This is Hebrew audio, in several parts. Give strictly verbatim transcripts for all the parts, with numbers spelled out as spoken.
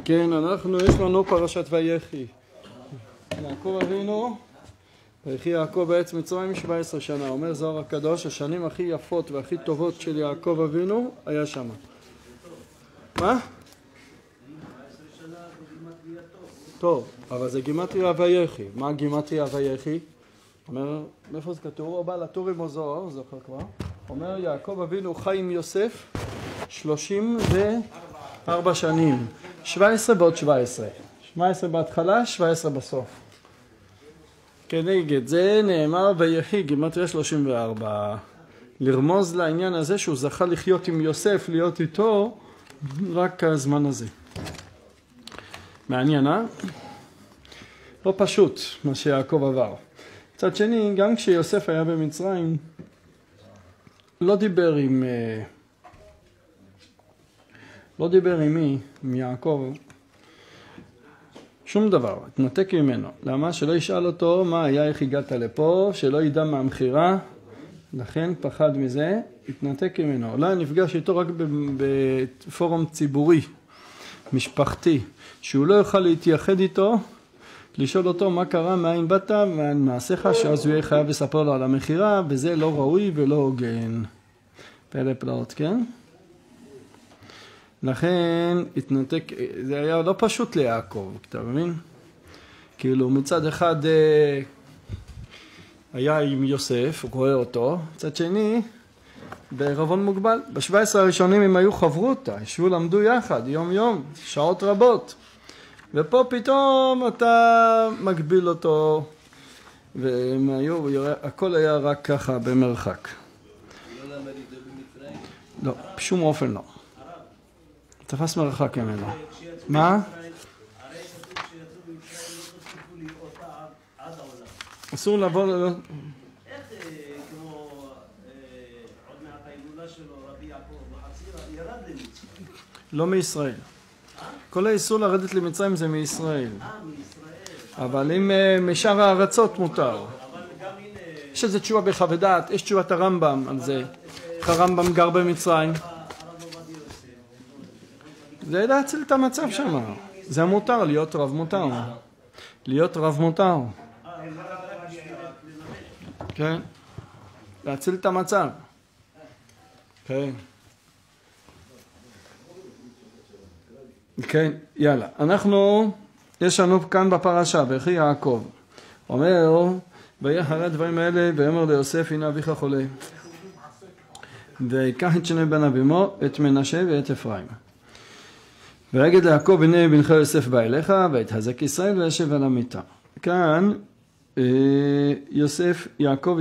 כן, אנחנו, יש לנו פרשת ויחי. יעקב אבינו, ויחי יעקב בארץ מצרים שבע עשרה שנה. אומר זוהר הקדוש, השנים הכי יפות והכי טובות של יעקב אבינו היה שם. מה? טוב, אבל זה גימטריה ויחי. מה גימטריה ויחי? אומר, מאיפה זה כתוב? הוא בא לטורים או זוהר, זוכר כבר. אומר יעקב אבינו חי עם יוסף שלושים וארבע שנים. שבע עשרה בעוד שבע עשרה. שבע עשרה בהתחלה, שבע עשרה בסוף. כנגד זה נאמר ויחי גימטריה שלושים וארבע. לרמוז לעניין הזה שהוא זכה לחיות עם יוסף, להיות איתו רק הזמן הזה. מעניין, אה? לא פשוט מה שיעקב עבר. מצד שני, גם כשיוסף היה במצרים, לא דיבר עם... לא דיבר עם מי, עם יעקב, שום דבר, התנתק ממנו. למה? שלא ישאל אותו מה היה, איך הגעת לפה, שלא ידע מה המחירה, לכן פחד מזה, התנתק ממנו. אולי נפגש איתו רק בפורום ציבורי, משפחתי, שהוא לא יוכל להתייחד איתו, לשאול אותו מה קרה, מאין באת, מה מעשיך, שאז הוא יהיה חייב לספר לו על המחירה, וזה לא ראוי ולא הוגן. פלא פלאות, כן? לכן התנתק, זה היה לא פשוט ליעקב, אתה מבין? כאילו מצד אחד היה עם יוסף, הוא קורא אותו, מצד שני בערבון מוגבל. בשבע עשרה הראשונים הם היו חברותא, ישבו למדו יחד יום יום, שעות רבות. ופה פתאום אתה מגביל אותו, והם היו, הכל היה רק ככה במרחק. לא למד איתו במצרים? לא, בשום אופן לא. תפס מרחק ממנו. מה? הרי כתוב שיצאו במצרים לא תוסיפו לי אותה עד העולם. אסור לבוא... איך כמו עוד מעט ההילולה שלו רבי יעקב בחצירה ירד למצרים? לא מישראל. כל האיסור לרדת למצרים זה מישראל. אה, מישראל. אבל אם משאר הארצות מותר. אבל גם הנה... יש איזה תשובה בחוות דעת, יש תשובת הרמב"ם על זה. איך הרמב"ם גר במצרים. זה להציל את המצב שם. זה מותר, להיות רב מותר. להיות רב מותר. כן. להציל את המצב. כן. כן, יאללה. אנחנו, יש לנו כאן בפרשה, ויחי יעקב. אומר, ויחר הדברים האלה, ויאמר ליוסף, הנה אביך חולה. ויקח את שני בניו עמו, את מנשה ואת אפרים. ויגד ליעקב, הנה בנך יוסף בא אליך, ויתחזק ישראל וישב על המיטה. כאן יוסף, יעקב,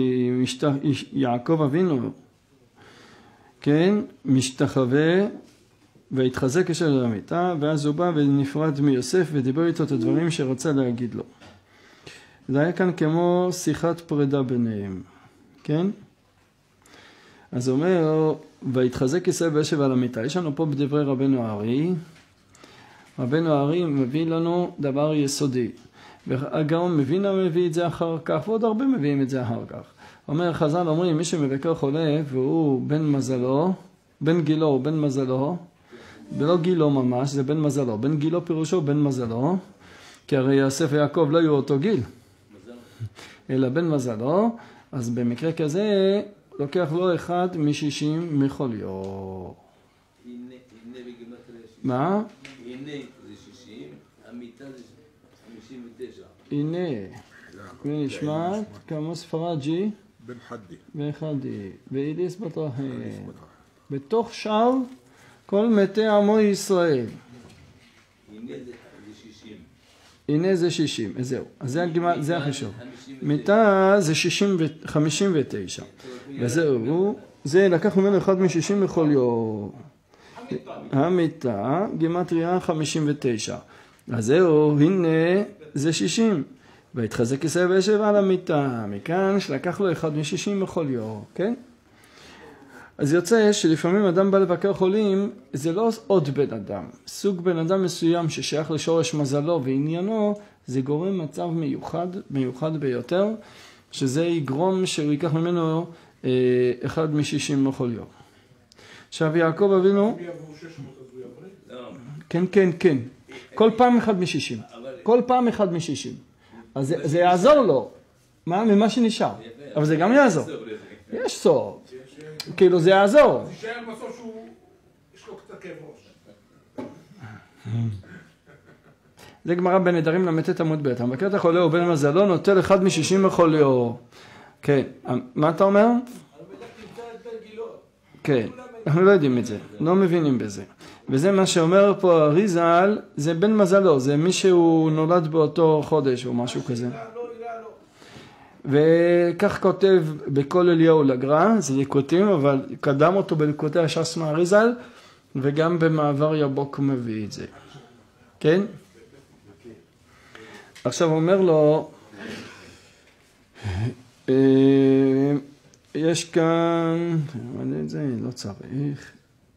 יעקב אבינו, כן, משתחווה והתחזק ישב על המיטה, ואז הוא בא ונפרד מיוסף ודיבר איתו את הדברים שרצה להגיד לו. זה היה כאן כמו שיחת פרידה ביניהם, כן? אז הוא אומר, והתחזק ישראל וישב על המיטה. יש לנו פה בדברי רבנו הארי, רבנו הארי מביא לנו דבר יסודי. והגאון מבינה מביא את זה אחר כך, ועוד הרבה מביאים את זה אחר כך. אומר, חז"ל אומרים, מי שמבקר חולה והוא בן מזלו, בן גילו או בן מזלו, ולא גילו ממש, זה בן מזלו. בן גילו פירושו בן מזלו, כי הרי יוסף ויעקב לא היו אותו גיל, אלא בן מזלו, אז במקרה כזה לוקח לו אחד משישים מחוליו. מה? הנה זה שישים, המיטה זה חמישים ותשע. הנה, ונשמעת כמו ספרג'י בן חדי. בן חדי, ואיליס בתרחם. בתוך שאר כל מתי עמו ישראל. הנה זה שישים. הנה זה שישים, זהו. אז זה החישוב. מיטה זה חמישים ותשע. וזהו, זה לקח ממנו אחד משישים בכל יום. המיטה, גימטריה חמישים ותשע. אז זהו, הנה זה שישים. והתחזק ישראל וישב על המיטה. מכאן שלקח לו אחד משישים בכל יום, כן? אז יוצא שלפעמים אדם בא לבקר חולים, זה לא עוד בן אדם. סוג בן אדם מסוים ששייך לשורש מזלו ועניינו, זה גורם מצב מיוחד, מיוחד ביותר, שזה יגרום שהוא ייקח ממנו אה, אחד משישים בכל יום. עכשיו יעקב אבינו, כן, כן, כן. כל פעם אחד משישים. כל פעם אחד משישים. אז זה, זה יעזור לו. מה? ממה שנשאר. אבל זה גם יעזור. יש סוף. כאילו זה יעזור. תישאר בסוף שהוא, יש לו קצת כאב ראש. זה גמרא בנדרים למתת עמוד ב'. המבקר את החולה ובן מזלו נוטל אחד משישים מחוליו. כן. מה אתה אומר? כן. אנחנו לא יודעים את זה. לא מבינים בזה. וזה מה שאומר פה אריזל, זה בן מזלו. זה מי שהוא נולד באותו חודש או משהו כזה. וכך כותב בכל אליהו לגר"א, זה ליקוטים, אבל קדם אותו בליקוטי הש"ס מאריזל, וגם במעבר יבוק הוא מביא את זה. כן? עכשיו אומר לו, יש כאן, אני את זה לא צריך.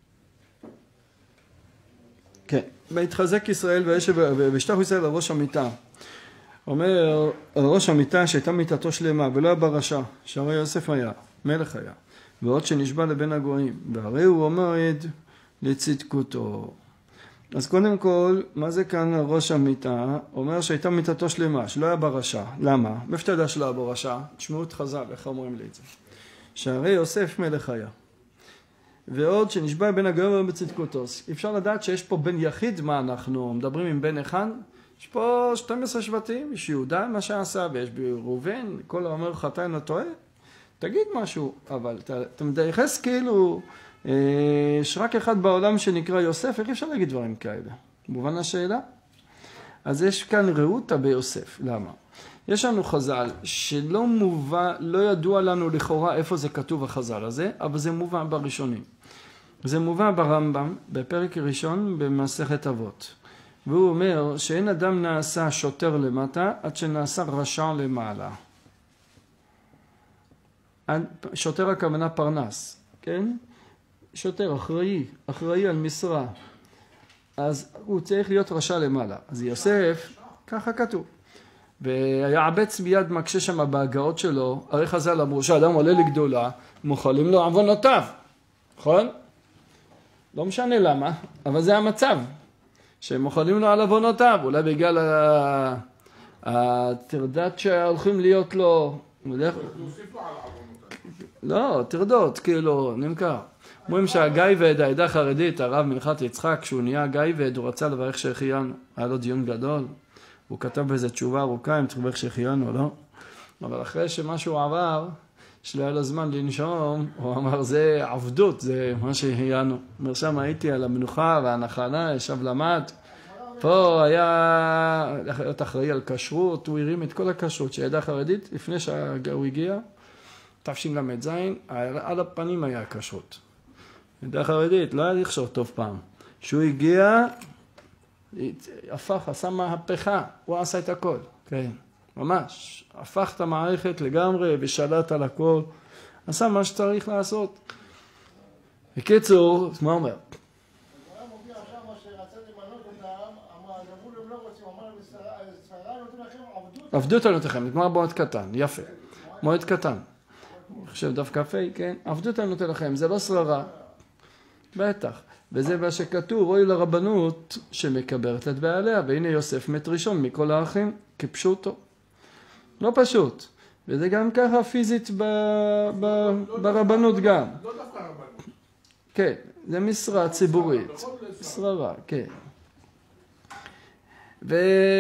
כן, בהתחזק ישראל וישתחו ישראל על ראש המיטה. אומר, על ראש המיטה שהייתה מיטתו שלמה ולא היה ברשע, שהרי יוסף היה, מלך היה, ועוד שנשבע לבין הגויים, והרי הוא עומד לצדקותו. אז קודם כל, מה זה כאן על ראש המיטה? אומר שהייתה מיטתו שלמה, שלא היה ברשע. למה? מאיפה אתה יודע שלא היה ברשע? תשמעו את חז"ל, איך אומרים לי את זה? שהרי יוסף מלך היה. ועוד שנשבע בין הגויים בצדקותו. אפשר לדעת שיש פה בן יחיד, מה אנחנו מדברים עם בן אחד? יש פה שנים עשר שבטים, יש יהודה מה שעשה, ויש ראובן, כל האומר חטא אינו טועה, תגיד משהו, אבל אתה, אתה מתייחס כאילו, יש רק אחד בעולם שנקרא יוסף, איך אפשר להגיד דברים כאלה? מובן השאלה? אז יש כאן ראותה ביוסף, למה? יש לנו חז"ל שלא מובא, לא ידוע לנו לכאורה איפה זה כתוב החז"ל הזה, אבל זה מובא בראשונים. זה מובא ברמב"ם, בפרק ראשון במסכת אבות. והוא אומר שאין אדם נעשה שוטר למטה עד שנעשה רשע למעלה. שוטר הכוונה פרנס, כן? שוטר אחראי, אחראי על משרה. אז הוא צריך להיות רשע למעלה. אז יוסף, ככה כתוב. ויעבץ מיד מקשה שם בהגאות שלו, הרי חז"ל אמרו שאדם עולה לגדולה, מוחלים לו עוונותיו. נכון? לא משנה למה, אבל זה המצב. שהם מוכנים לו על עוונותיו, אולי בגלל הטרדת שהולכים להיות לו, לא, טרדות, כאילו, נמכר. אומרים שהגייבד, העדה החרדית, הרב מנחת יצחק, כשהוא נהיה גייבד, הוא רצה לברך שהחיינו, היה לו דיון גדול, הוא כתב באיזו תשובה ארוכה, אם צריך לברך שהחיינו, לא? אבל אחרי שמשהו עבר, שלא היה לו זמן לנשום, הוא אמר, זה עבדות, זה מה שהחיינו. אומר, שם הייתי על המנוחה והנחלה, ישב למד, פה היה להיות אחראי על כשרות, הוא הרים את כל הכשרות שהעדה החרדית, לפני שהוא הגיע, תשל"ז, על הפנים היה כשרות. העדה החרדית, לא היה לחשוב טוב פעם. כשהוא הגיע, הפך, עשה מהפכה, הוא עשה את הכל, כן, ממש. הפך את המערכת לגמרי ושלט על הכל, עשה מה שצריך לעשות. בקיצור, מה אומר? עבדות על נותיכם, נגמר במועד קטן, יפה, מועד קטן. אני חושב דף קפה, כן? עבדות על נותיכם, זה לא שררה, בטח. וזה מה שכתוב, רואי לרבנות שמקברת את בעליה, והנה יוסף מת ראשון מכל האחים, כפשוטו. לא פשוט. וזה גם ככה פיזית ב, ב, ברבנות גם. לא דווקא רבנות. כן, זה משרה ציבורית. שררה, כן. ו...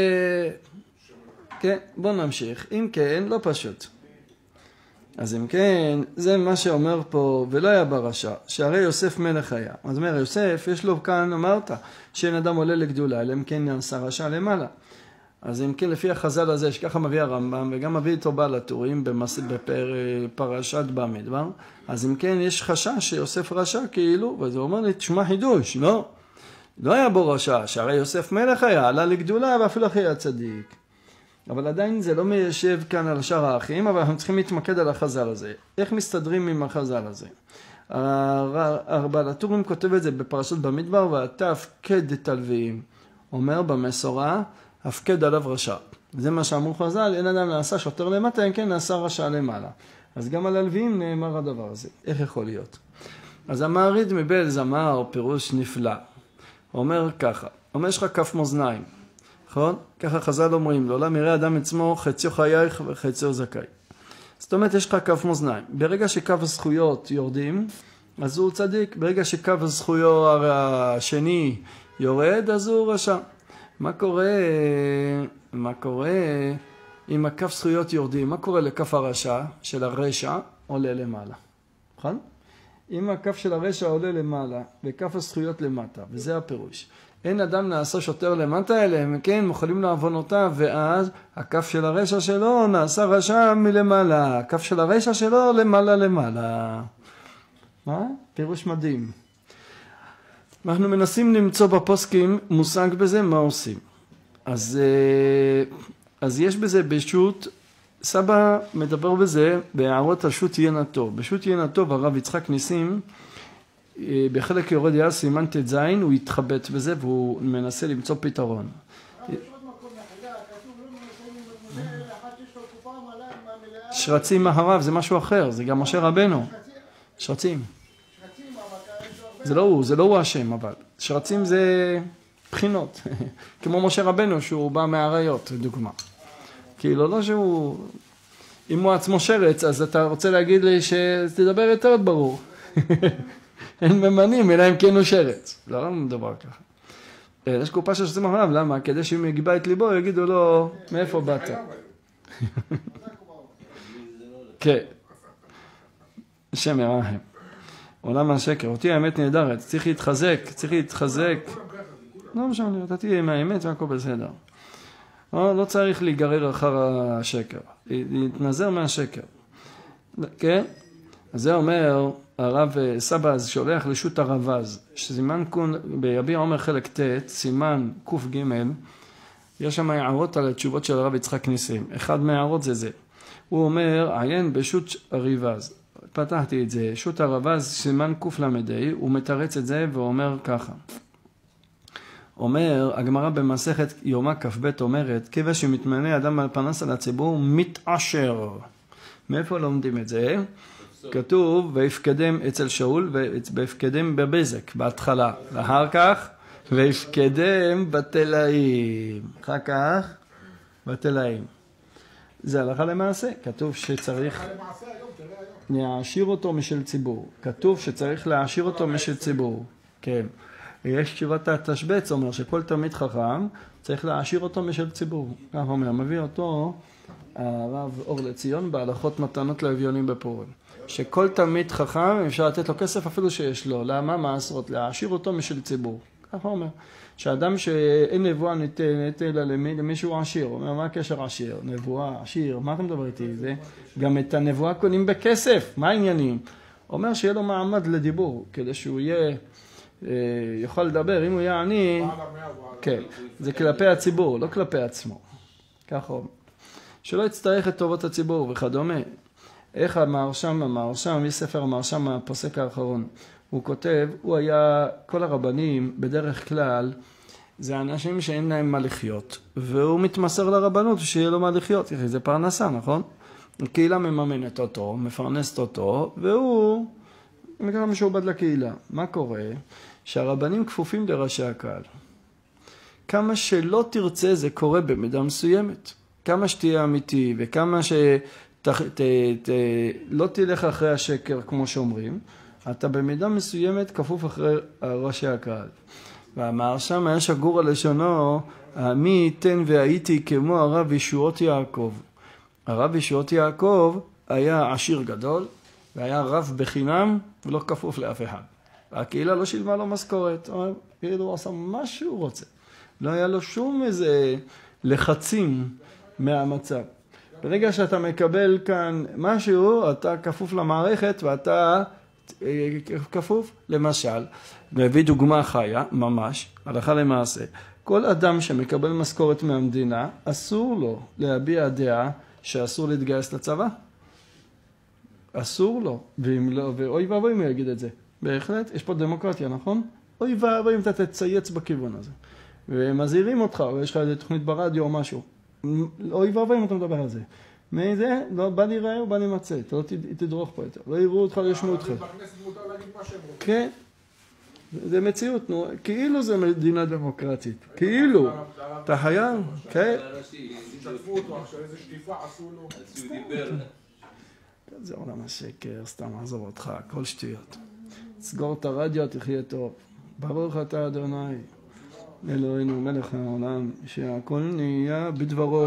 כן, בוא נמשיך. אם כן, לא פשוט. אז אם כן, זה מה שאומר פה, ולא היה ברשע, שהרי יוסף מלך היה. אז אומר, יוסף, יש לו כאן, אמרת, שאין אדם עולה לגדולה, אלא אם כן נעשה רשע למעלה. אז אם כן, לפי החז"ל הזה, שככה מביא הרמב"ם, וגם מביא איתו בעל הטורים בפרשת במדבר, אז אם כן, יש חשש שיוסף רשע כאילו, וזה אומר לי, תשמע חידוש, לא? לא היה בו רשע, שהרי יוסף מלך היה, עלה לגדולה, ואפילו אחי היה צדיק. אבל עדיין זה לא מיישב כאן על שאר האחים, אבל אנחנו צריכים להתמקד על החז"ל הזה. איך מסתדרים עם החז"ל הזה? בעל הטורים כותב את זה בפרשת במדבר, ותפקד את הלוויים. אומר במסורה, הפקד עליו רשע. זה מה שאמרו חז"ל, אין אדם נעשה שוטר למטה, אם כן נעשה רשע למעלה. אז גם על הלוויים נאמר הדבר הזה. איך יכול להיות? אז המעריד מבעלז אמר פירוש נפלא. הוא אומר ככה, אומר יש לך כף מאזניים, נכון? ככה חז"ל אומרים, לעולם יראה אדם עצמו חציו חייך וחציו זכאי. זאת אומרת, יש לך כף מאזניים. ברגע שכף הזכויות יורדים, אז הוא צדיק. ברגע שכף הזכויות השני יורד, אז הוא רשע. מה קורה, מה קורה אם הכף זכויות יורדים? מה קורה לכף הרשע של הרשע? עולה למעלה. נכון? אם הכף של הרשע עולה למעלה וכף הזכויות למטה, וזה הפירוש. אין אדם נעשה שוטר למטה אליהם, כן, מוכלים לעוונותיו, ואז הכף של הרשע שלו נעשה רשע מלמעלה, הכף של הרשע שלו למעלה למעלה. מה? פירוש מדהים. אנחנו מנסים למצוא בפוסקים מושג בזה מה עושים. אז, אז יש בזה בשו"ת, סבא מדבר בזה בהערות על שו"ת ינה טוב. בשו"ת ינה טוב הרב יצחק ניסים, בחלק יורד יעל סימן ט"ז, הוא התחבט בזה והוא מנסה למצוא פתרון. שרצים מהרב זה משהו אחר, זה גם משה רבנו. שרצים. זה לא הוא, זה לא הוא השם, אבל שרצים זה בחינות. כמו משה רבנו שהוא בא מהעריות, דוגמה. כאילו לא שהוא, אם הוא עצמו שרץ, אז אתה רוצה להגיד לי שתדבר יותר ברור. אין ממנים, אלא אם כן הוא שרץ. לא, לא מדבר ככה. יש קופה של שרצים אחריו, למה? כדי שאם יגבה את ליבו, יגידו לו, מאיפה באת? כן. שם ירחם. עולם השקר. אותי האמת נהדרת. צריך להתחזק, צריך להתחזק. לא משנה, אתה תהיה עם האמת והכל בסדר. לא, לא צריך להיגרר אחר השקר. להתנזר מהשקר. כן? אז זה אומר, הרב סבא אז שולח לשו"ת הרבז, שסימן קון, ביביע עומר חלק ט', סימן קוף ג', יש שם הערות על התשובות של הרב יצחק ניסים. אחד מהערות זה זה. הוא אומר, עיין בשו"ת הרבז. פתחתי את זה, שו"ת הרבז, סימן קוף למדי, הוא מתרץ את זה ואומר ככה. אומר, הגמרא במסכת יומא כ"ב אומרת, כיוון שמתמנה אדם על פרנס על הציבור, מתעשר. מאיפה לומדים את זה? כתוב, ויפקדם אצל שאול, ויפקדם בבזק, בהתחלה. אחר כך, ויפקדם בתלאים. אחר כך, בתלאים. זה הלכה למעשה. כתוב שצריך להעשיר אותו משל ציבור. כתוב שצריך להעשיר אותו משל ציבור. כן. יש תשובת התשבץ, אומר שכל תלמיד חכם צריך להעשיר אותו משל ציבור. כך אומר, מביא אותו הרב אור לציון בהלכות מתנות לאביונים בפורים. שכל תלמיד חכם אפשר לתת לו כסף אפילו שיש לו. למה? מעשרות? להעשיר אותו משל ציבור. ככה אומר. שאדם שאין נבואה ניתנת אלא למישהו עשיר. אומר, מה הקשר עשיר? נבואה, עשיר, מה אתה מדבר איתי? זה גם את הנבואה קונים בכסף. מה העניינים? אומר שיהיה לו מעמד לדיבור, כדי שהוא יהיה, יוכל לדבר. אם הוא יהיה עני, כן, זה כלפי הציבור, לא כלפי עצמו. ככה אומר. שלא יצטרך את טובות הציבור וכדומה. איך המהרש"ם, המהרש"ם, יש ספר המהרש"ם הפוסק האחרון. הוא כותב, הוא היה, כל הרבנים בדרך כלל, זה אנשים שאין להם מה לחיות. והוא מתמסר לרבנות שיהיה לו מה לחיות. זה פרנסה, נכון? הקהילה מממנת אותו, מפרנסת אותו, והוא מקרה משועבד לקהילה. מה קורה? שהרבנים כפופים לראשי הקהל. כמה שלא תרצה זה קורה במידה מסוימת. כמה שתהיה אמיתי וכמה שלא תלך אחרי השקר כמו שאומרים, אתה במידה מסוימת כפוף אחרי ראשי הקהל. והמהרש"ם היה שגור על לשונו, מי ייתן והייתי כמו הרב ישועות יעקב. הרב ישועות יעקב היה עשיר גדול, והיה רב בחינם ולא כפוף לאף אחד. הקהילה לא שילמה לו משכורת, כאילו הוא עשה מה שהוא רוצה. לא היה לו שום איזה לחצים מהמצב. ברגע שאתה מקבל כאן משהו, אתה כפוף למערכת ואתה כפוף. למשל, נביא דוגמה חיה, ממש, הלכה למעשה. כל אדם שמקבל משכורת מהמדינה, אסור לו להביע דעה שאסור להתגייס לצבא. אסור לו, ואם לא, ואוי ואבוי אם הוא יגיד את זה. בהחלט, יש פה דמוקרטיה, נכון? אוי ואבוי אם אתה תצייץ בכיוון הזה. ומזהירים אותך, או יש לך איזה תוכנית ברדיו או משהו. אוי ואבוי אם אתה מדבר על זה. מזה, לא, בא להיראה או בא להימצא, אתה לא תדרוך פה יותר. לא יראו אותך, לא ישמעו אותך. בכנסת מותר להגיד מה שהם רוצים. כן. זה מציאות, נו, כאילו זה מדינה דמוקרטית, כאילו, אתה חייב, כן? שטפו אותו עכשיו, איזה שטיפה עשו לו. זה עולם השקר, סתם עזוב אותך, הכל שטויות. סגור את הרדיו, תחיה טוב. ברוך אתה אדוני, אלוהינו מלך העולם, שהכל נהיה בדברו.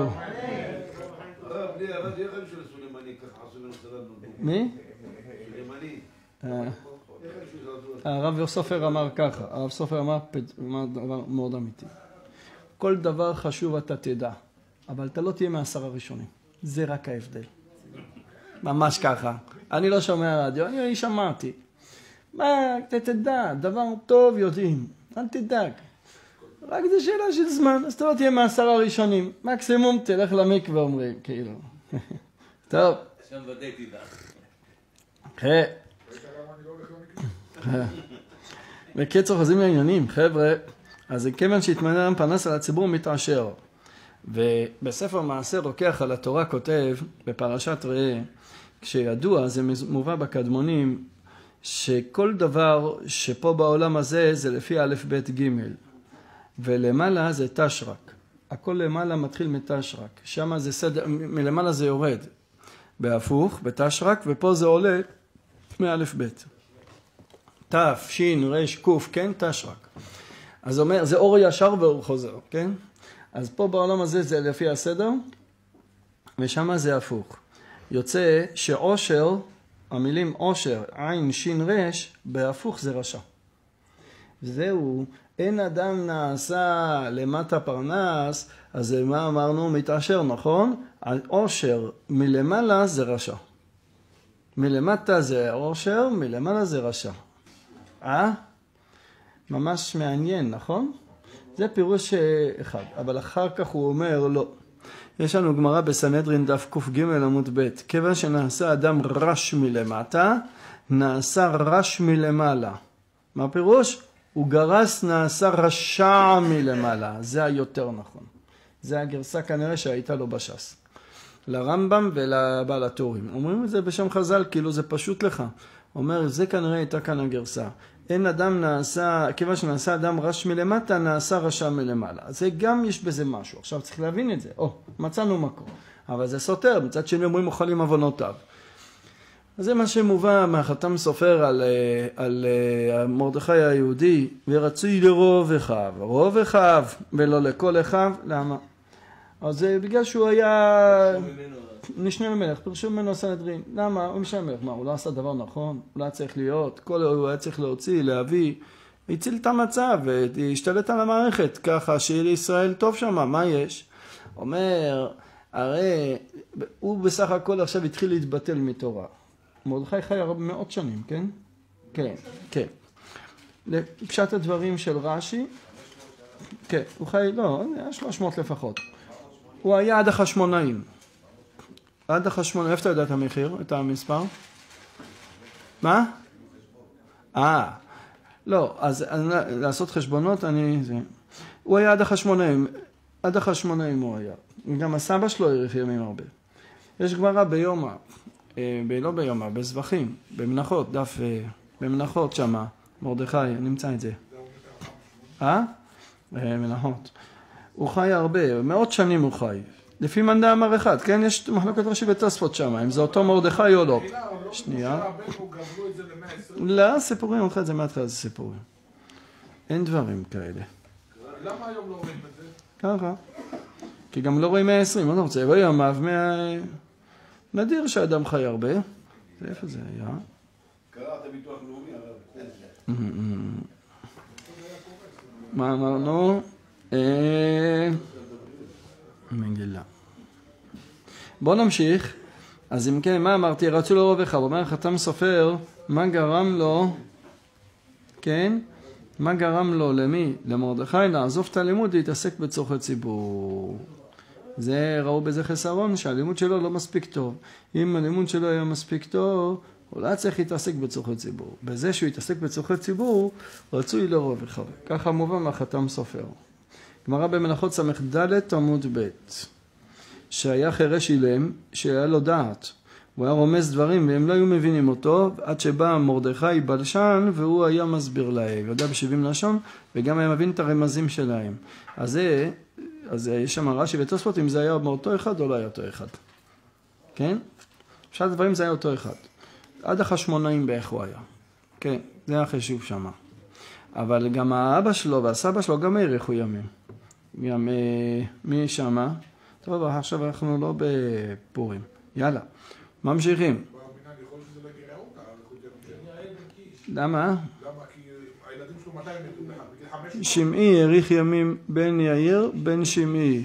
מי? הרב סופר אמר ככה, הרב סופר אמר דבר מאוד אמיתי. כל דבר חשוב אתה תדע, אבל אתה לא תהיה מעשר הראשונים. זה רק ההבדל. ממש ככה. אני לא שומע רדיו, אני שמעתי. מה, אתה תדע, דבר טוב יודעים, אל תדאג. רק זה שאלה של זמן, אז אתה לא תהיה מעשר הראשונים. מקסימום תלך למקווה אומרים, כאילו. טוב. שם ודאתי לך. כן. בקיצור, חוזרים לעניינים, חבר'ה. אז כיוון שהתמנה פרנס על הציבור מתעשר. ובספר מעשה רוקח על התורה כותב, בפרשת ראה, כשידוע, זה מובא בקדמונים, שכל דבר שפה בעולם הזה זה לפי א' ב' ג' ולמעלה זה תשרק. הכל למעלה מתחיל מתשרק. שם זה סדר, מלמעלה זה יורד. בהפוך, בתשרק, ופה זה עולה מאלף ב'. תף, שין, רש, קוף, כן? תשרק. אז אומר, זה אור ישר ואור חוזר, כן? אז פה בעולם הזה זה לפי הסדר, ושם זה הפוך. יוצא שעושר, המילים עושר, עין, שין, רש, בהפוך זה רשע. וזהו, אין אדם נעשה למטה פרנס, אז מה אמרנו? מתעשר, נכון? עושר מלמעלה זה רשע. מלמטה זה עושר, מלמעלה זה רשע. אה? ממש מעניין, נכון? זה פירוש אחד, אבל אחר כך הוא אומר לא. יש לנו גמרא בסנהדרין דף ק"ג עמוד ב', כיוון שנעשה אדם רש מלמטה, נעשה רש מלמעלה. מה הפירוש? הוא גרס נעשה רשע מלמעלה, זה היותר נכון. זה הגרסה כנראה שהייתה לו בש"ס. לרמב"ם ולבעל הטורים. אומרים את זה בשם חז"ל, כאילו זה פשוט לך. אומר, זה כנראה הייתה כאן הגרסה. אין אדם נעשה, כיוון שנעשה אדם רש מלמטה, נעשה רשע מלמעלה. זה גם יש בזה משהו. עכשיו צריך להבין את זה. או, מצאנו מקום. אבל זה סותר, מצד שני אומרים אוכלים עוונותיו. אז זה מה שמובא מהחתם סופר על, על, על מרדכי היהודי, ורצוי לרוב אחיו, רוב אחיו ולא לכל אחיו, למה? אז זה בגלל שהוא היה משנה למלך, פרשו ממנו סנהדרין. למה? הוא משנה למלך. מה, הוא לא עשה דבר נכון? הוא לא צריך להיות, כל הוא היה צריך להוציא, להביא, הציל את המצב והשתלט על המערכת, ככה שיהיה לישראל טוב שם, מה יש? אומר, הרי הוא בסך הכל עכשיו התחיל להתבטל מתורה. מרדכי חי מאות שנים, כן? כן, כן. לפשט הדברים של רש"י, כן, הוא חי, לא, שלוש מאות לפחות. הוא היה עד החשמונאים. עד החשמונאים, איפה אתה יודע את המחיר, את המספר? מה? אה, לא, אז לעשות חשבונות, אני, זה. הוא היה עד החשמונאים, עד החשמונאים הוא היה. גם הסבא שלו האריך ימים הרבה. יש גמרא ביומא, ב- לא ביומא, בזבחים, במנחות, דף, במנחות שמה, מרדכי, נמצא את זה. אה? מנחות. הוא חי הרבה, מאות שנים הוא חי. לפי מאן דאמר אחד, כן? יש מחלוקת רש"י בתוספות שם, אם זה אותו מרדכי או לא. שנייה. לא, סיפורים, הולכה את זה מהתחלה, זה סיפורים. אין דברים כאלה. למה היום לא רואים את זה? ככה. כי גם לא רואים מאה ועשרים, מה אתה רוצה? רואים ימיו מאה... נדיר שאדם חי הרבה. זה איפה זה היה? קראת ביטוח לאומי, מה אמרנו? מגילה. בוא נמשיך. אז אם כן, מה אמרתי? רצו לרוב אחד. אומר חתם סופר, מה גרם לו, כן? מה גרם לו, למי? למרדכי, לעזוב את הלימוד להתעסק בצורכי ציבור. זה ראו בזה חסרון, שהלימוד שלו לא מספיק טוב. אם הלימוד שלו היה מספיק טוב, הוא לא צריך להתעסק בצורכי ציבור. בזה שהוא יתעסק בצורכי ציבור, רצוי לרוב אחד. ככה מובן מהחתם סופר. גמרא במנחות ס"ד עמוד ב', שהיה חירש אילם, שהיה לו דעת, הוא היה רומז דברים והם לא היו מבינים אותו, עד שבא מרדכי בלשן והוא היה מסביר להם, יודע בשבעים לשון, וגם היה מבין את הרמזים שלהם. אז זה, אז יש שם רש"י ותוספות, אם זה היה מאותו אחד או לא היה אותו אחד. כן? שאר הדברים זה היה אותו אחד. עד החשמונאים באיך הוא היה. כן, זה היה חישוב שם. אבל גם האבא שלו והסבא שלו גם האריכו ימים. גם מי שמה? טוב, עכשיו אנחנו לא בפורים. יאללה, ממשיכים. למה? למה? כי הילדים שלו מתי מתו? בגיל חמש עשרה? שמעי האריך ימים בן יאיר בן שמעי.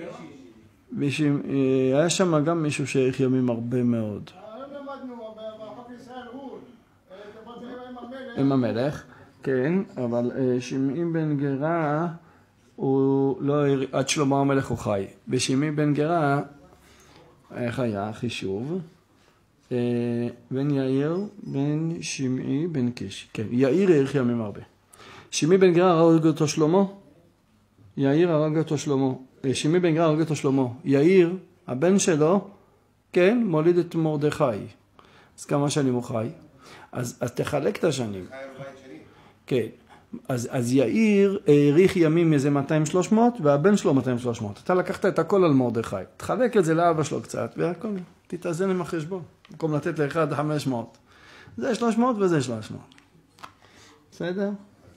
היה שם גם מישהו שהאריך ימים הרבה מאוד. למדנו בחוק ישראל רות, עם המלך, כן, אבל שמעי בן גרה הוא לא, עד שלמה המלך הוא חי. בשמעי בן גרה, איך היה חישוב? בן יאיר בן שמעי בן קיש. כן, יאיר האריך ימים הרבה. שמעי בן גרה הרג אותו שלמה, יאיר הרג אותו שלמה. שמעי בן גרה הרג אותו שלמה. יאיר, הבן שלו, כן, מוליד את מרדכי. אז כמה שנים הוא חי? אז, אז תחלק את השנים. כן. אז, אז יאיר האריך ימים איזה מאתיים שלוש מאות, והבן שלו מאתיים שלוש מאות. אתה לקחת את הכל על מרדכי. תחלק את זה לאבא שלו קצת, והכל, תתאזן עם החשבון. במקום לתת לאחד חמש מאות. זה שלוש מאות וזה שלוש מאות. בסדר?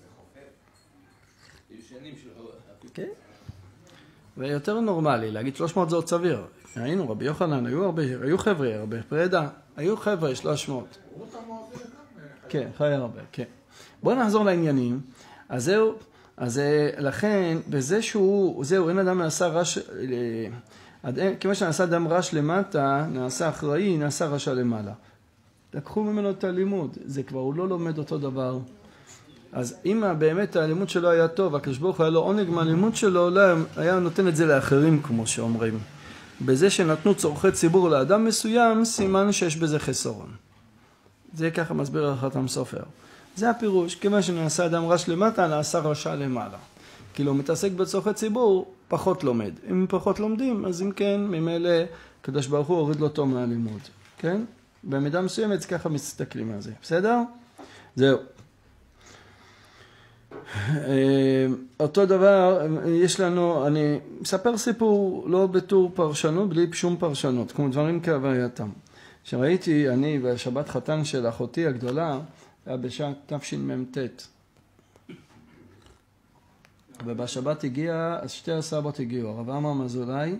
כן. ויותר נורמלי, להגיד שלוש מאות זה עוד סביר. היינו, רבי יוחנן, היו הרבה, היו חבר'ה, הרבה פרידה, היו חבר'ה שלוש מאות. כן, חי הרבה, כן. בואו נחזור לעניינים. אז זהו, אז לכן, בזה שהוא, זהו, אין אדם נעשה רש, כמה שנעשה אדם רש למטה, נעשה אחראי, נעשה רשע למעלה. לקחו ממנו את הלימוד, זה כבר, הוא לא לומד אותו דבר. אז אם באמת הלימוד שלו היה טוב, הקדוש ברוך הוא היה לו עונג מהלימוד שלו, לא היה נותן את זה לאחרים, כמו שאומרים. בזה שנתנו צורכי ציבור לאדם מסוים, סימן שיש בזה חסרון. זה ככה מסביר החתם סופר. זה הפירוש, כיוון שנעשה אדם רש למטה, נעשה רשע למעלה. כאילו, מתעסק בצורכי ציבור, פחות לומד. אם פחות לומדים, אז אם כן, ממילא, הקדוש ברוך הוא הוריד לו אותו מהלימוד. כן? במידה מסוימת, ככה מסתכלים על זה. בסדר? זהו. אותו דבר, יש לנו, אני מספר סיפור לא בתור פרשנות, בלי שום פרשנות, כמו דברים כהווייתם. שראיתי, אני בשבת חתן של אחותי הגדולה, היה בשעת תשמ"ט. ובשבת הגיע, אז שתי הסבות הגיעו, הרב עמרם אזולאי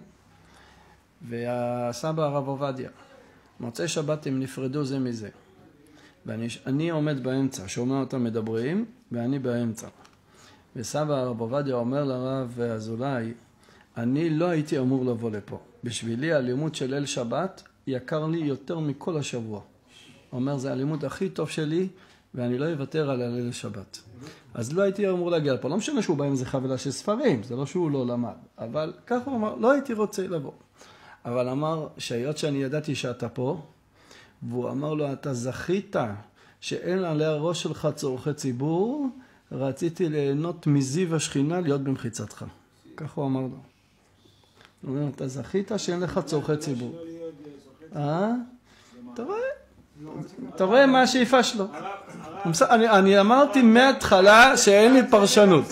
והסבא הרב עובדיה. מוצאי שבת הם נפרדו זה מזה. ואני אני עומד באמצע, שומע אותם מדברים, ואני באמצע. וסבא הרב עובדיה אומר לרב אזולאי, אני לא הייתי אמור לבוא לפה. בשבילי הלימוד של ליל שבת יקר לי יותר מכל השבוע. הוא אומר, זה הלימוד הכי טוב שלי, ואני לא אוותר על הליל שבת. אז לא הייתי אמור להגיע לפה. לא משנה שהוא בא עם זה חבילה של ספרים, זה לא שהוא לא למד. אבל ככה הוא אמר, לא הייתי רוצה לבוא. אבל אמר, שהיות שאני ידעתי שאתה פה, והוא אמר לו, אתה זכית שאין עלי הראש שלך צורכי ציבור, רציתי ליהנות מזיו השכינה להיות במחיצתך. ככה הוא אמר לו. הוא אומר, אתה זכית שאין לך צורכי ציבור. אה? אתה רואה? אתה רואה מה השאיפה שלו. אני אמרתי מההתחלה שאין לי פרשנות.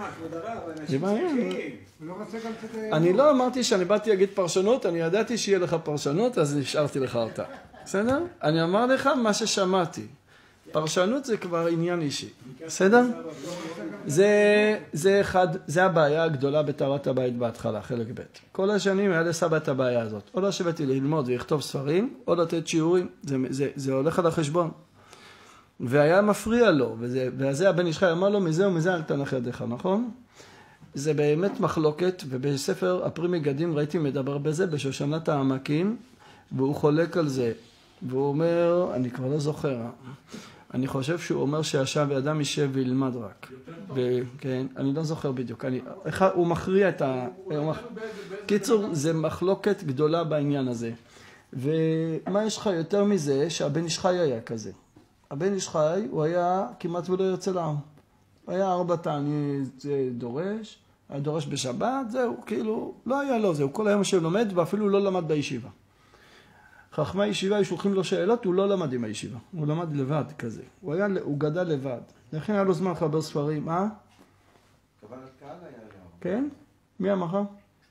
אני לא אמרתי שאני באתי להגיד פרשנות, אני ידעתי שיהיה לך פרשנות, אז השארתי לך אותה. בסדר? אני אמר לך מה ששמעתי. פרשנות זה כבר עניין אישי. בסדר? זה, זה אחד, זה הבעיה הגדולה בתארת הבית בהתחלה, חלק ב'. כל השנים היה לסבא את הבעיה הזאת. או לא שבאתי ללמוד ולכתוב ספרים, או לתת שיעורים. זה, זה, זה הולך על החשבון. והיה מפריע לו, וזה, וזה הבן איש חי אמר לו, מזה ומזה אל תנח ידיך, נכון? זה באמת מחלוקת, ובספר הפרי מגדים ראיתי מדבר בזה, בשושנת העמקים, והוא חולק על זה. והוא אומר, אני כבר לא זוכר, אני חושב שהוא אומר שהשב ואדם יישב וילמד רק. כן, אני לא זוכר בדיוק. אני, הוא מכריע את ה... קיצור, זה מחלוקת גדולה בעניין הזה. ומה יש לך יותר מזה? שהבן איש חי היה כזה. הבן איש חי, הוא היה כמעט ולא יוצא לעם. היה ארבע תעני דורש, היה דורש בשבת, זהו, כאילו, לא היה לו, זהו, כל היום שהוא לומד, ואפילו לא למד בישיבה. חכמי הישיבה, שולחים לו שאלות, הוא לא למד עם הישיבה, הוא למד לבד כזה. הוא, היה, הוא גדל לבד. לכן היה לו זמן לחבר ספרים, אה? קבלת קהל היה גם. כן? מי אמר לך?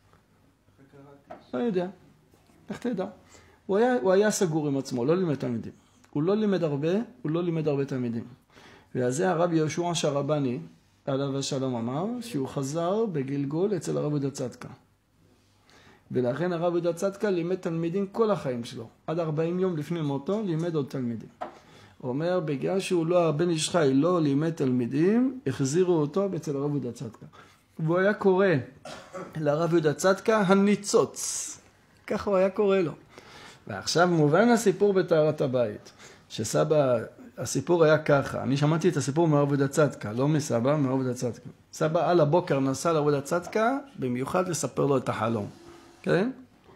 לא יודע. איך תדע? הוא היה, הוא היה סגור עם עצמו, לא לימד תלמידים. הוא לא לימד הרבה, הוא לא לימד הרבה תלמידים. ואז זה הרב יהושע שרבני, עליו השלום אמר, שהוא חזר בגלגול אצל הרב יהודה צדקה. ולכן הרב יהודה צדקה לימד תלמידים כל החיים שלו. עד ארבעים יום לפני מותו לימד עוד תלמידים. הוא אומר, בגלל שהוא לא, הבן איש חי לא לימד תלמידים, החזירו אותו אצל הרב יהודה צדקה. והוא היה קורא לרב יהודה צדקה הניצוץ. ככה הוא היה קורא לו. ועכשיו מובן הסיפור בטהרת הבית, שסבא, הסיפור היה ככה, אני שמעתי את הסיפור מהרב יהודה צדקה, לא מסבא, מהרב יהודה צדקה. סבא על הבוקר נסע לרב יהודה צדקה, במיוחד לספר לו את החלום. כן?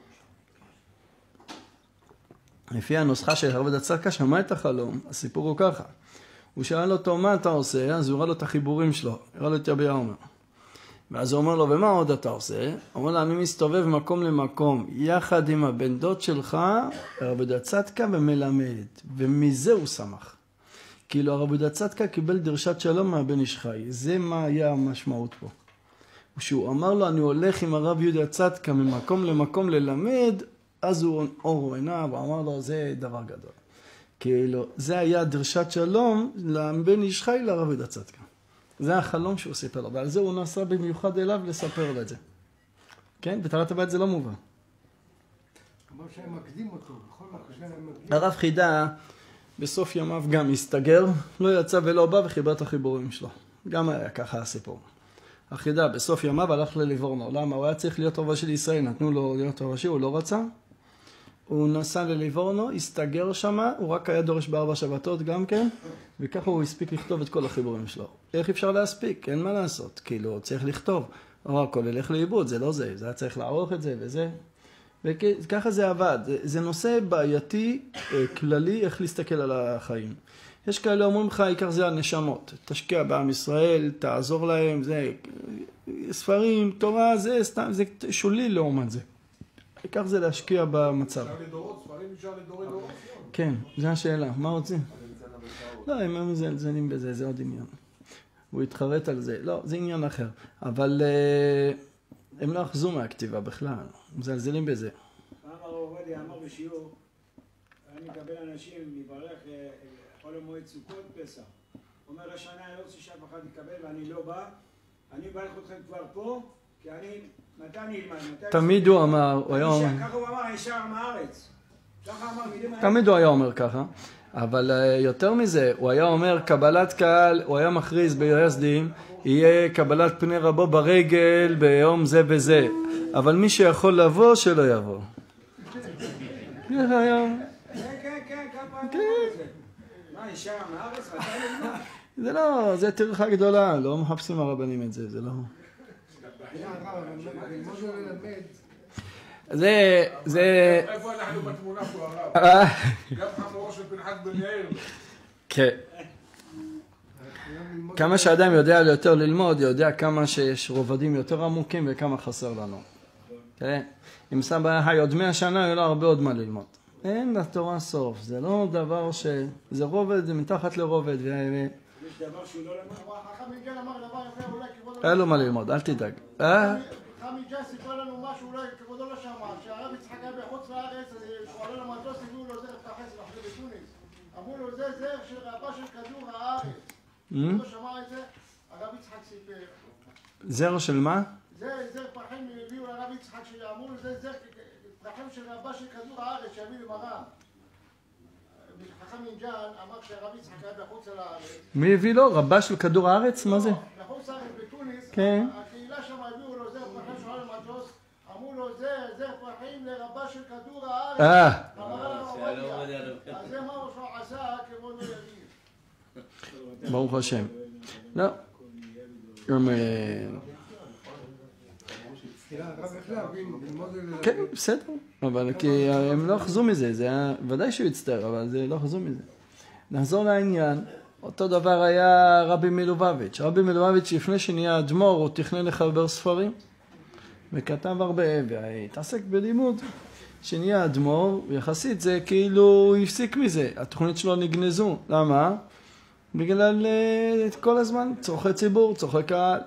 לפי הנוסחה של הרב יהודה צדקה, שמע את החלום, הסיפור הוא ככה. הוא שאל אותו, מה אתה עושה? אז הוא הראה לו את החיבורים שלו, הראה לו את יביע עומר. ואז הוא אומר לו, ומה עוד אתה עושה? הוא אומר לו, אני מסתובב מקום למקום, יחד עם הבן דוד שלך, הרב יהודה צדקה ומלמד. ומזה הוא שמח. כאילו הרב יהודה צדקה קיבל דרשת שלום מהבן איש חי. זה מה היה המשמעות פה. כשהוא אמר לו, אני הולך עם הרב יהודה צדקה ממקום למקום ללמד, אז הוא אור עיניו, הוא אמר לו, זה דבר גדול. כאילו, זה היה דרשת שלום לבן איש חי לרב יהודה צדקה. זה החלום שהוא סיפר לו, ועל זה הוא נסע במיוחד אליו לספר לו את זה. כן? בטהרת הבית זה לא מובן. כמו שהם מקדים אותו, בכל מקום שהם מקדים. הרב חידה בסוף ימיו גם הסתגר, לא יצא ולא בא וחיבר את החיבורים שלו. גם היה ככה הסיפור. החידה בסוף ימיו הלך לליבורנו. למה? הוא היה צריך להיות רב ראשי לישראל, נתנו לו להיות רב ראשי, הוא לא רצה. הוא נסע לליבורנו, הסתגר שם, הוא רק היה דורש בארבע שבתות גם כן, וככה הוא הספיק לכתוב את כל החיבורים שלו. איך אפשר להספיק? אין מה לעשות, כאילו צריך לכתוב. או הכל ילך לאיבוד, זה לא זה, זה היה צריך לערוך את זה וזה. וככה זה עבד. זה נושא בעייתי, כללי, איך להסתכל על החיים. יש כאלה אומרים לך, העיקר זה הנשמות. תשקיע בעם ישראל, תעזור להם, זה ספרים, תורה, זה סתם, זה שולי לעומת זה. העיקר זה להשקיע במצב. אפשר לדורות, ספרים אפשר לדורי דורות. כן, זו השאלה. מה רוצים? לא, הם הם מזלזלים בזה, זה עוד עניין. הוא התחרט על זה. לא, זה עניין אחר. אבל הם לא אחזו מהכתיבה בכלל. מזלזלים בזה. פעם הרב עובדיה אמר בשיעור, אני מקבל אנשים מברך חול המועד סוכות פסח. הוא אומר, השנה אני לא רוצה שאף אחד יקבל ואני לא בא. אני מברך אתכם כבר פה, כי אני... מתי אני אלמד? תמיד הוא אמר, הוא היה אומר... ככה הוא אמר, הישר מהארץ. ככה אמר, מילים... תמיד הוא היה אומר ככה, אבל יותר מזה, הוא היה אומר, קבלת קהל, הוא היה מכריז ביוסדים, יהיה קבלת פני רבו ברגל ביום זה וזה, אבל מי שיכול לבוא, שלא יבוא. איך היה? כן, כן, כן, כמה אמר את זה. מה, ישר מהארץ? מתי נלמד? זה לא, זה טרחה גדולה, לא מחפשים הרבנים את זה, זה לא... זה, זה... איפה אנחנו בתמונה פה הרב? גם חמורו של פנחס בן יאיר. כן. כמה שאדם יודע יותר ללמוד, יודע כמה שיש רובדים יותר עמוקים וכמה חסר לנו. תראה, אם סבא היה עוד מאה שנה, היה לו הרבה עוד מה ללמוד. אין לתורה סוף, זה לא דבר ש... זה רובד, זה מתחת לרובד. יש דבר שהוא לא למד? החכם מגן אמר דבר יפה, אולי כבודו... היה לו מה ללמוד, אל תדאג. חמי ג'ה סיפר לנו משהו, אולי כבודו לא שמע, שהרב יצחק היה בחוץ לארץ, שהוא עלה למטוס, הביאו לו זר פתחס לחזור בתוניס. אמרו לו, זה זר של רבה של כדור הארץ. כבודו שמע את זה, הרב יצחק סיפר. זר של מה? זה זר פרחים הביאו לרב יצחק, שאמרו לו, זה זר פרחים של רבה של כדור הארץ, שהביא למראה. חכם מג'אן אמר שהרב יצחק היה בחוץ לארץ. מי הביא לו? רבה של כדור הארץ? מה זה? בחוץ לארץ בתוניס, כן. הקהילה שם הביאו לו זר פרחים שעולה למטוס, אמרו לו זה זר פרחים לרבה של כדור הארץ. אה. אמר הרב עובדיה. אז זה מה שהוא עשה כבודו יביא. ברוך השם. לא. כן, בסדר. אבל כי הם לא אחזו מזה, זה היה, ודאי שהוא יצטער, אבל זה לא אחזו מזה. נחזור לעניין, אותו דבר היה רבי מלובביץ'. רבי מלובביץ' לפני שנהיה אדמו"ר, הוא תכנן לחבר ספרים. וכתב הרבה, והתעסק בלימוד. שנהיה אדמו"ר, ויחסית זה כאילו הוא הפסיק מזה, התוכנית שלו נגנזו. למה? בגלל uh, כל הזמן צורכי ציבור, צורכי קהל.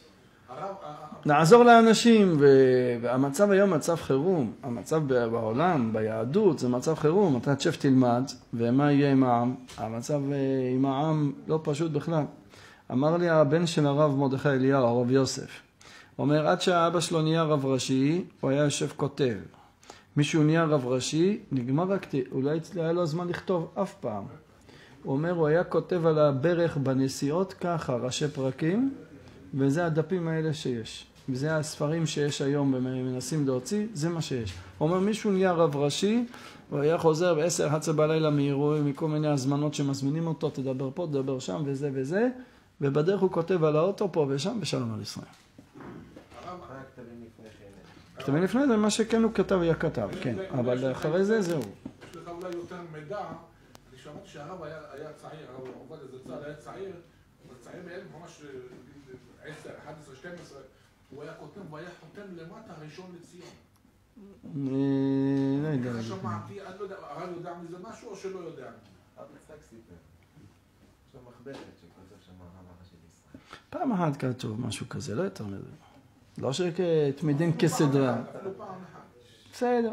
נעזור לאנשים, והמצב היום מצב חירום. המצב בעולם, ביהדות, זה מצב חירום. אתה תשב תלמד, ומה יהיה עם העם? המצב עם העם לא פשוט בכלל. אמר לי הבן של הרב מרדכי אליהו, הרב יוסף. אומר, עד שהאבא שלו נהיה רב ראשי, הוא היה יושב כותב. מישהו נהיה רב ראשי, נגמר הכתיב, אולי היה לו זמן לכתוב אף פעם. הוא אומר, הוא היה כותב על הברך בנסיעות ככה, ראשי פרקים, וזה הדפים האלה שיש. וזה הספרים שיש היום ומנסים להוציא, זה מה שיש. הוא אומר, מישהו נהיה רב ראשי, הוא היה חוזר ב-עשר אחת עשרה בלילה מאירועים, מכל מיני הזמנות שמזמינים אותו, תדבר פה, תדבר שם וזה וזה, ובדרך הוא כותב על האוטו פה ושם, ושלום על ישראל. כתבים לפני זה, מה שכן הוא כתב היה כתב, כן, אבל אחרי זה זהו. יש לך אולי יותר מידע, אני שמעתי שהרב היה צעיר, הרב עובדיה זצ"ל היה צעיר, אבל צעיר מהם ממש עשר, אחת עשרה, שתים עשרה, הוא היה כותב, הוא היה חותם למטה ראשון לציון. אני לא יודע. אני שמעתי, אני לא יודע, הרב יודע מזה משהו או שלא יודע? הרב יצחק סיפר. יש לו מחברת שכותב שם הרב הראשי לישראל. פעם אחת כתוב משהו כזה, לא יותר מזה. לא שתמידים כסדרה. בסדר.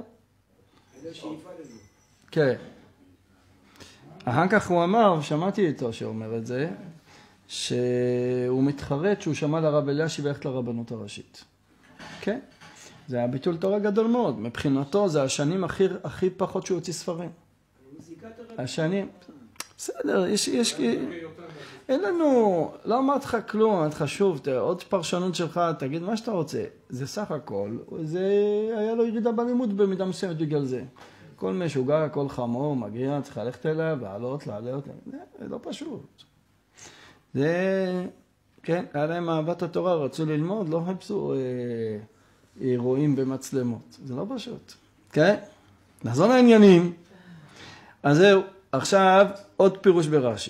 כן. אחר כך הוא אמר, שמעתי איתו שאומר את זה, שהוא מתחרט שהוא שמע לרב אלישיב והלך לרבנות הראשית. כן? זה היה ביטול תורה גדול מאוד. מבחינתו זה השנים הכי, הכי פחות שהוא הוציא ספרים. השנים. בסדר, יש, יש, אין לנו, לא אמרת לך כלום, אמרת לך שוב, עוד פרשנות שלך, תגיד מה שאתה רוצה. זה סך הכל, זה היה לו ירידה בלימוד במידה מסוימת בגלל זה. כל משוגע, הכל חמור, מגיע, צריך ללכת אליו, לעלות, לעלות, זה לא פשוט. זה, כן, היה להם אהבת התורה, רצו ללמוד, לא חיפשו אה, אירועים במצלמות. זה לא פשוט. כן? נחזור לעניינים. אז זהו. עכשיו, עוד פירוש ברש"י.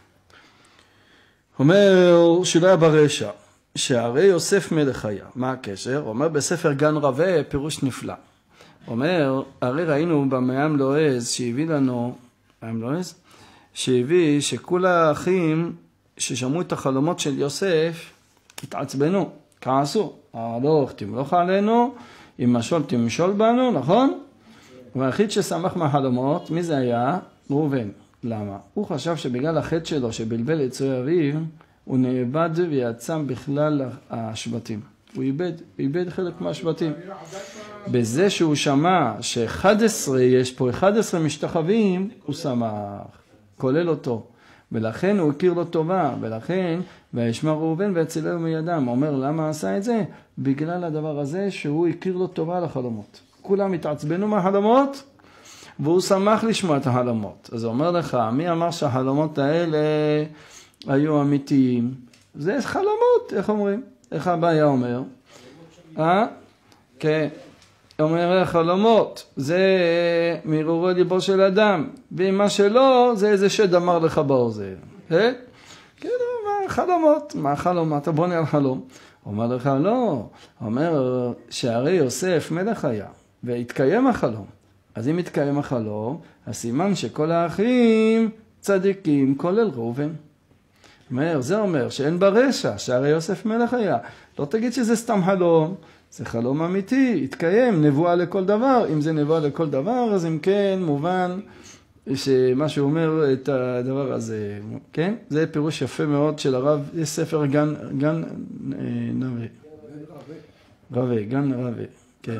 אומר שלא היה ברשע, שהרי יוסף מלך היה. מה הקשר? אומר בספר גן רווה, פירוש נפלא. אומר, הרי ראינו במעם לועז שהביא לנו, מעם לועז, שהביא שכל האחים ששמעו את החלומות של יוסף, התעצבנו, כעסו. הלוך תמלוך עלינו, אם משול תמשול בנו, נכון? והיחיד ששמח מהחלומות, מי זה היה? ראובן. למה? הוא חשב שבגלל החטא שלו שבלבל את צוי אביו, הוא נאבד ויצא בכלל השבטים. הוא איבד, איבד חלק מהשבטים. בזה שהוא שמע ש-אחד עשר, יש פה אחד עשר משתחווים, הוא שמח, כולל אותו. ולכן הוא הכיר לו טובה, ולכן, וישמע ראובן והצילהו מידם. הוא אומר, למה עשה את זה? בגלל הדבר הזה שהוא הכיר לו טובה לחלומות. כולם התעצבנו מהחלומות, והוא שמח לשמוע את החלומות. אז הוא אומר לך, מי אמר שהחלומות האלה היו אמיתיים? זה חלומות, איך אומרים? איך הבעיה אומר? אה? כן. אומר חלומות, זה מרהורי ליבו של אדם, ואם מה שלא, זה איזה שד אמר לך באוזן. כן? כאילו, מה חלומות? מה חלום? אתה בונה על חלום. אומר לך, לא. אומר שהרי יוסף מלך היה, והתקיים החלום. אז אם התקיים החלום, הסימן שכל האחים צדיקים, כולל ראובן. אומר, זה אומר שאין ברשע, שהרי יוסף מלך היה. לא תגיד שזה סתם חלום, זה חלום אמיתי, התקיים, נבואה לכל דבר. אם זה נבואה לכל דבר, אז אם כן, מובן שמה שהוא אומר את הדבר הזה, כן? זה פירוש יפה מאוד של הרב, יש ספר גן, גן נווה. רווה, גן רווה, כן.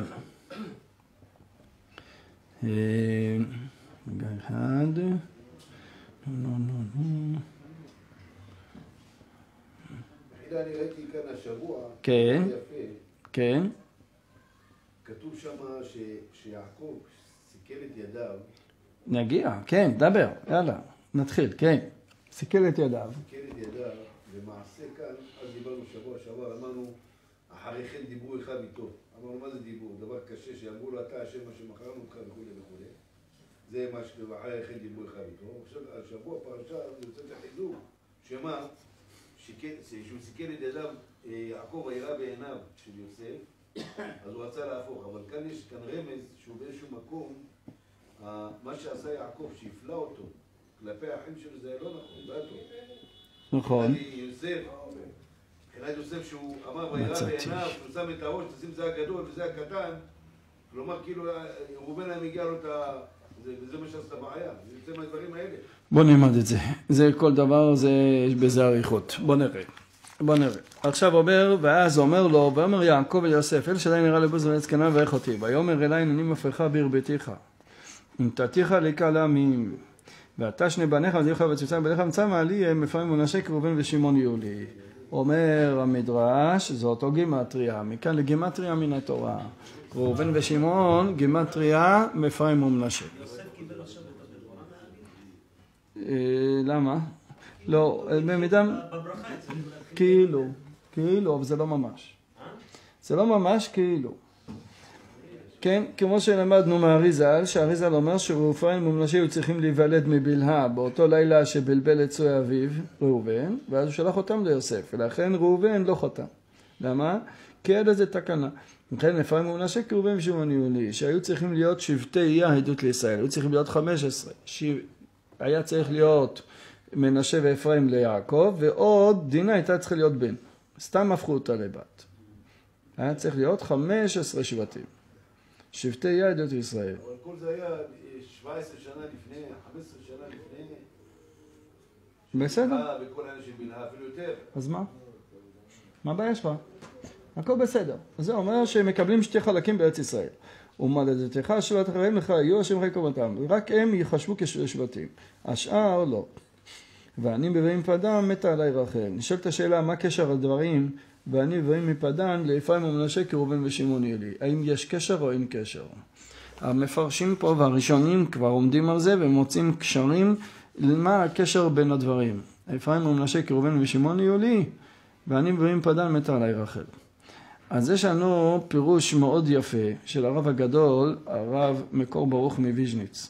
רגע אחד. לא, לא, לא. אני ראיתי כאן השבוע, כן, יפה, כן. כתוב שם שיעקב סיכל את ידיו. נגיע, כן, דבר, יאללה, נתחיל, כן. סיכל את ידיו. סיכל את ידיו, למעשה כאן, אז דיברנו שבוע שעבר, אמרנו, אחרי כן דיברו אחד איתו. אמרנו, מה זה דיבור? דבר קשה, שאמרו לו, אתה השם מה שמכרנו אותך וכו' וכו'. זה מה שאחרי כן דיברו אחד איתו. עכשיו, השבוע פרשה, זה יוצא את החיזוק, שמה? שהוא סיכל את ידיו, יעקב הירא בעיניו של יוסף, אז הוא רצה להפוך, אבל כאן יש כאן רמז שהוא באיזשהו מקום, מה שעשה יעקב, שהפלה אותו כלפי האחים שלו, זה לא נכון, זה היה טוב. נכון. יוסף, מבחינת יוסף שהוא אמר, וירא בעיניו, שהוא שם את הראש, תשים זה הגדול וזה הקטן, כלומר כאילו ראובן היה מגיע לו את ה... וזה מה שעשת הבעיה, זה יוצא מהדברים האלה. בוא נלמד את זה, זה כל דבר, זה, יש בזה עריכות, בוא נראה. בוא נראה. עכשיו אומר, ואז אומר לו, ואומר יעקב אל יוסף, אל שדי נראה לבוז ולעץ קנה ואיך אותי, ויאמר אלי הנני מפריך ברביתיך, אם תתיך לקהל העמים, ואתה שני בניך ודיך וצוצה בניך מצא מעלי מפרים ומנשה ראובן ושמעון יהיו לי. אומר המדרש, זה אותו גימטריה, מכאן לגימטריה מן התורה. ראובן ושמעון, גימטריה, מפרים ומנשה. יוסף קיבל עכשיו את הברכורה? למה? לא, במידה... בברכה אצלנו. כאילו, כאילו, אבל זה לא ממש. זה לא ממש כאילו. כן, כמו שלמדנו מהאריזל, שהאריזל אומר שראובן ומנשה היו צריכים להיוולד מבלהה באותו לילה שבלבל את צוי אביו, ראובן, ואז הוא שלח אותם ליוסף, ולכן ראובן לא חותם. למה? כי היה לזה תקנה. לכן אפרים ומנשה ראובן ושמעון יהיו לי, שהיו צריכים להיות שבטי אי העדות לישראל, היו צריכים להיות חמש עשרה. היה צריך להיות מנשה ואפרים ליעקב, ועוד דינה הייתה צריכה להיות בן. סתם הפכו אותה לבת. היה צריך להיות חמש עשרה שבטים. שבטי אי העדות לישראל. אבל כל זה היה שבע עשרה שנה לפני, חמש עשרה שנה לפני. בסדר. בכל העניין של בלהה, אפילו יותר. אז מה? מה הבעיה שלך? הכל בסדר. אז זה אומר שהם מקבלים שתי חלקים בארץ ישראל. ומולדתך שבט אחריהם לך יהיו השם חי קומתם. רק הם יחשבו כשבטים. השאר לא. ואני בבאים מפדן מתה עלי רחל. נשאלת השאלה מה קשר הדברים ואני בבאים מפדן לאפרים ומנשה ראובן ושמעון יהיו לי. האם יש קשר או אין קשר? המפרשים פה והראשונים כבר עומדים על זה ומוצאים קשרים למה הקשר בין הדברים. אפרים ומנשה ראובן ושמעון יהיו לי ואני בבאים מפדן מתה עלי רחל. אז יש לנו פירוש מאוד יפה של הרב הגדול, הרב מקור ברוך מוויז'ניץ.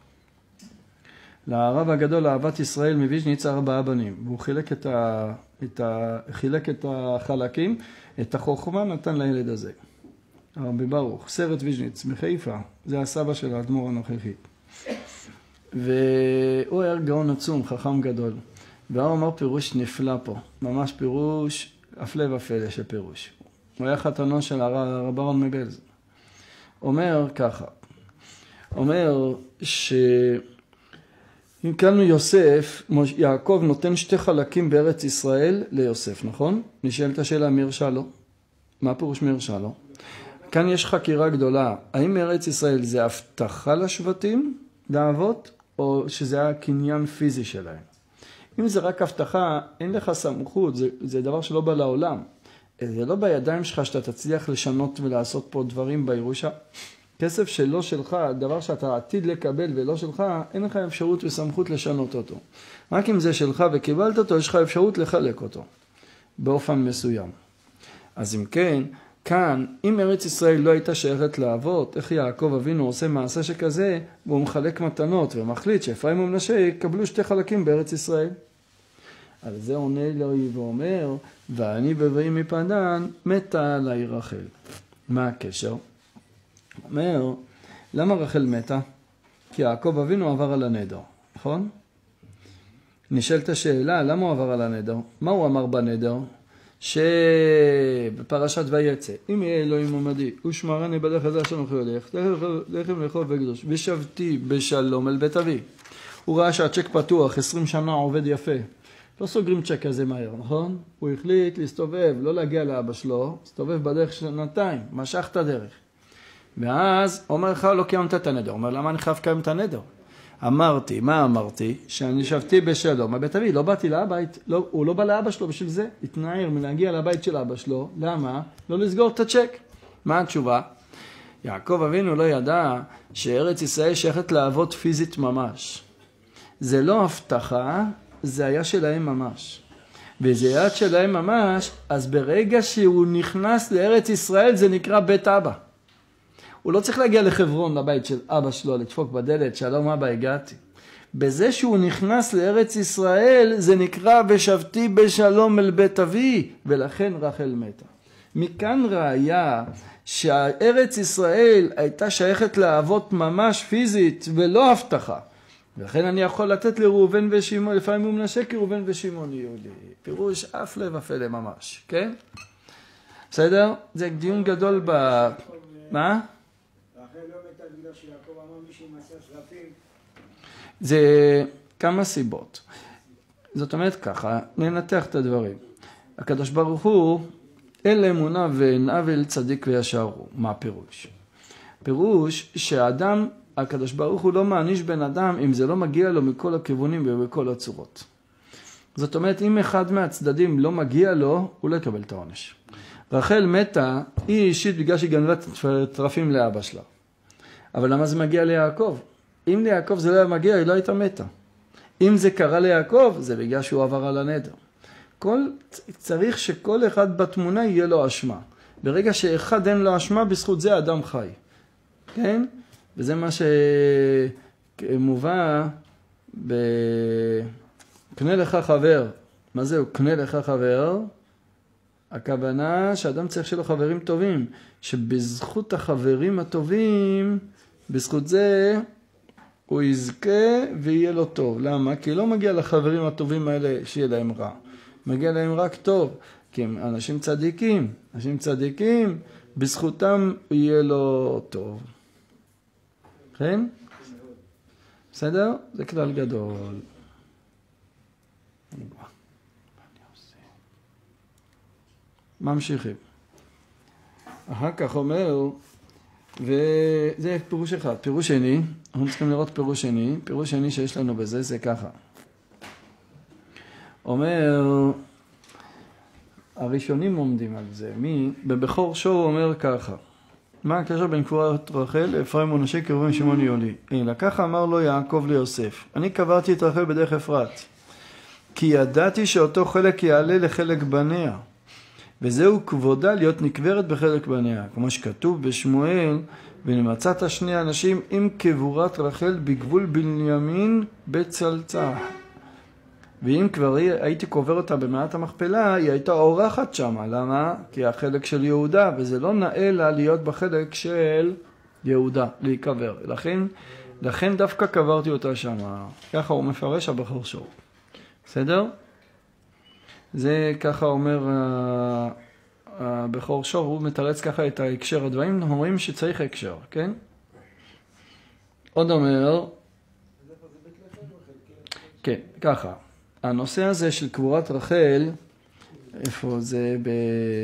לרב הגדול אהבת ישראל מוויז'ניץ ארבעה בנים, והוא חילק את, ה, את, ה, חילק את החלקים, את החוכמה נתן לילד הזה. הרבי ברוך, סרט ויז'ניץ מחיפה, זה הסבא של האדמו"ר הנוכחי. והוא היה גאון עצום, חכם גדול. והוא אמר פירוש נפלא פה, ממש פירוש, הפלא ופלא של פירוש. הוא היה חתנו של הרב אהרון מבלז. אומר ככה, אומר ש... אם כאן יוסף, יעקב נותן שתי חלקים בארץ ישראל ליוסף, נכון? נשאלת השאלה מי הרשה לו? מה הפירוש מי הרשה לו? כאן יש חקירה גדולה, האם ארץ ישראל זה הבטחה לשבטים, לאבות, או שזה היה קניין פיזי שלהם? אם זה רק הבטחה, אין לך סמכות, זה, זה דבר שלא בא לעולם. זה לא בידיים שלך שאתה תצליח לשנות ולעשות פה דברים בירושה. כסף שלא שלך, דבר שאתה עתיד לקבל ולא שלך, אין לך אפשרות וסמכות לשנות אותו. רק אם זה שלך וקיבלת אותו, יש לך אפשרות לחלק אותו באופן מסוים. אז אם כן, כאן, אם ארץ ישראל לא הייתה שייכת לאבות, איך יעקב אבינו עושה מעשה שכזה, והוא מחלק מתנות ומחליט שאפרים ומנשה יקבלו שתי חלקים בארץ ישראל. על זה עונה אלוהי ואומר, ואני בבואי מפדן מתה עלי רחל. מה הקשר? אומר, למה רחל מתה? כי יעקב אבינו עבר על הנדר, נכון? נשאלת השאלה, למה הוא עבר על הנדר? מה הוא אמר בנדר? שבפרשת ויצא, אם יהיה אלוהים עמדי, ושמרני בדרך הזה אשר אנוכי הולך, לחם לאכול וקדוש, ושבתי בשלום אל בית אבי. הוא ראה שהצ'ק פתוח, עשרים שנה עובד יפה. לא סוגרים צ'ק כזה מהר, נכון? הוא החליט להסתובב, לא להגיע לאבא שלו, להסתובב בדרך שנתיים, משך את הדרך. ואז אומר לך, לא קיימת את הנדר. אומר, למה אני חייב קיים את הנדר? אמרתי, מה אמרתי? שאני שבתי בשלום. הבית אבי, לא באתי לבית, לא, הוא לא בא לאבא שלו בשביל זה. התנער מלהגיע לבית של אבא שלו. למה? לא לסגור את הצ'ק. מה התשובה? יעקב אבינו לא ידע שארץ ישראל שייכת לאבות פיזית ממש. זה לא הבטחה, זה היה שלהם ממש. וזה יד שלהם ממש, אז ברגע שהוא נכנס לארץ ישראל זה נקרא בית אבא. הוא לא צריך להגיע לחברון, לבית של אבא שלו, לדפוק בדלת, שלום אבא, הגעתי. בזה שהוא נכנס לארץ ישראל, זה נקרא ושבתי בשלום אל בית אבי, ולכן רחל מתה. מכאן ראיה שהארץ ישראל הייתה שייכת לאבות ממש פיזית ולא הבטחה. ולכן אני יכול לתת לראובן ושמעון, לפעמים הוא מנשה כי ראובן ושמעון יהיו לי. פירוש אף לב אפלה ממש, כן? בסדר? זה דיון גדול ב... מה? רחל לא מתה בגלל שיעקב אמר מי שימסר שרפים. זה כמה סיבות. זאת אומרת ככה, ננתח את הדברים. הקדוש ברוך הוא, אל אמונה ואין עוול צדיק וישר הוא. מה הפירוש? פירוש שהאדם, הקדוש ברוך הוא לא מעניש בן אדם אם זה לא מגיע לו מכל הכיוונים ובכל הצורות. זאת אומרת, אם אחד מהצדדים לא מגיע לו, הוא לא יקבל את העונש. רחל מתה, היא אישית בגלל שהיא גנבה טרפים לאבא שלה. אבל למה זה מגיע ליעקב? אם ליעקב זה לא היה מגיע, היא לא הייתה מתה. אם זה קרה ליעקב, זה בגלל שהוא עבר על הנדר. כל, צריך שכל אחד בתמונה יהיה לו אשמה. ברגע שאחד אין לו אשמה, בזכות זה האדם חי. כן? וזה מה שמובא בקנה לך חבר. מה זהו? קנה לך חבר. הכוונה שאדם צריך שלו חברים טובים. שבזכות החברים הטובים, בזכות זה הוא יזכה ויהיה לו טוב. למה? כי לא מגיע לחברים הטובים האלה שיהיה להם רע. מגיע להם רק טוב. כי הם אנשים צדיקים. אנשים צדיקים, בזכותם יהיה לו טוב. כן? בסדר? זה כלל גדול. ממשיכים. אחר כך אומר, וזה פירוש אחד. פירוש שני, אנחנו צריכים לראות פירוש שני. פירוש שני שיש לנו בזה, זה ככה. אומר, הראשונים עומדים על זה. מי? בבכור שור אומר ככה. מה הקשר בין קבורת רחל לאפרים ומנשה כראובן שמעון יולי? אלא ככה אמר לו יעקב ליוסף, אני קברתי את רחל בדרך אפרת, כי ידעתי שאותו חלק יעלה לחלק בניה, וזהו כבודה להיות נקברת בחלק בניה, כמו שכתוב בשמואל, ונמצאת שני אנשים עם קבורת רחל בגבול בנימין בצלצח. ואם כבר הייתי קובר אותה במערת המכפלה, היא הייתה אורחת שם. למה? כי החלק של יהודה, וזה לא נאה לה להיות בחלק של יהודה, להיקבר. לכן, לכן דווקא קברתי אותה שם. ככה הוא מפרש הבכור שור. בסדר? זה ככה אומר הבכור שור, הוא מתרץ ככה את ההקשר הדברים, אומרים שצריך הקשר, כן? עוד אומר, כן, ככה. הנושא הזה של קבורת רחל, איפה זה ב...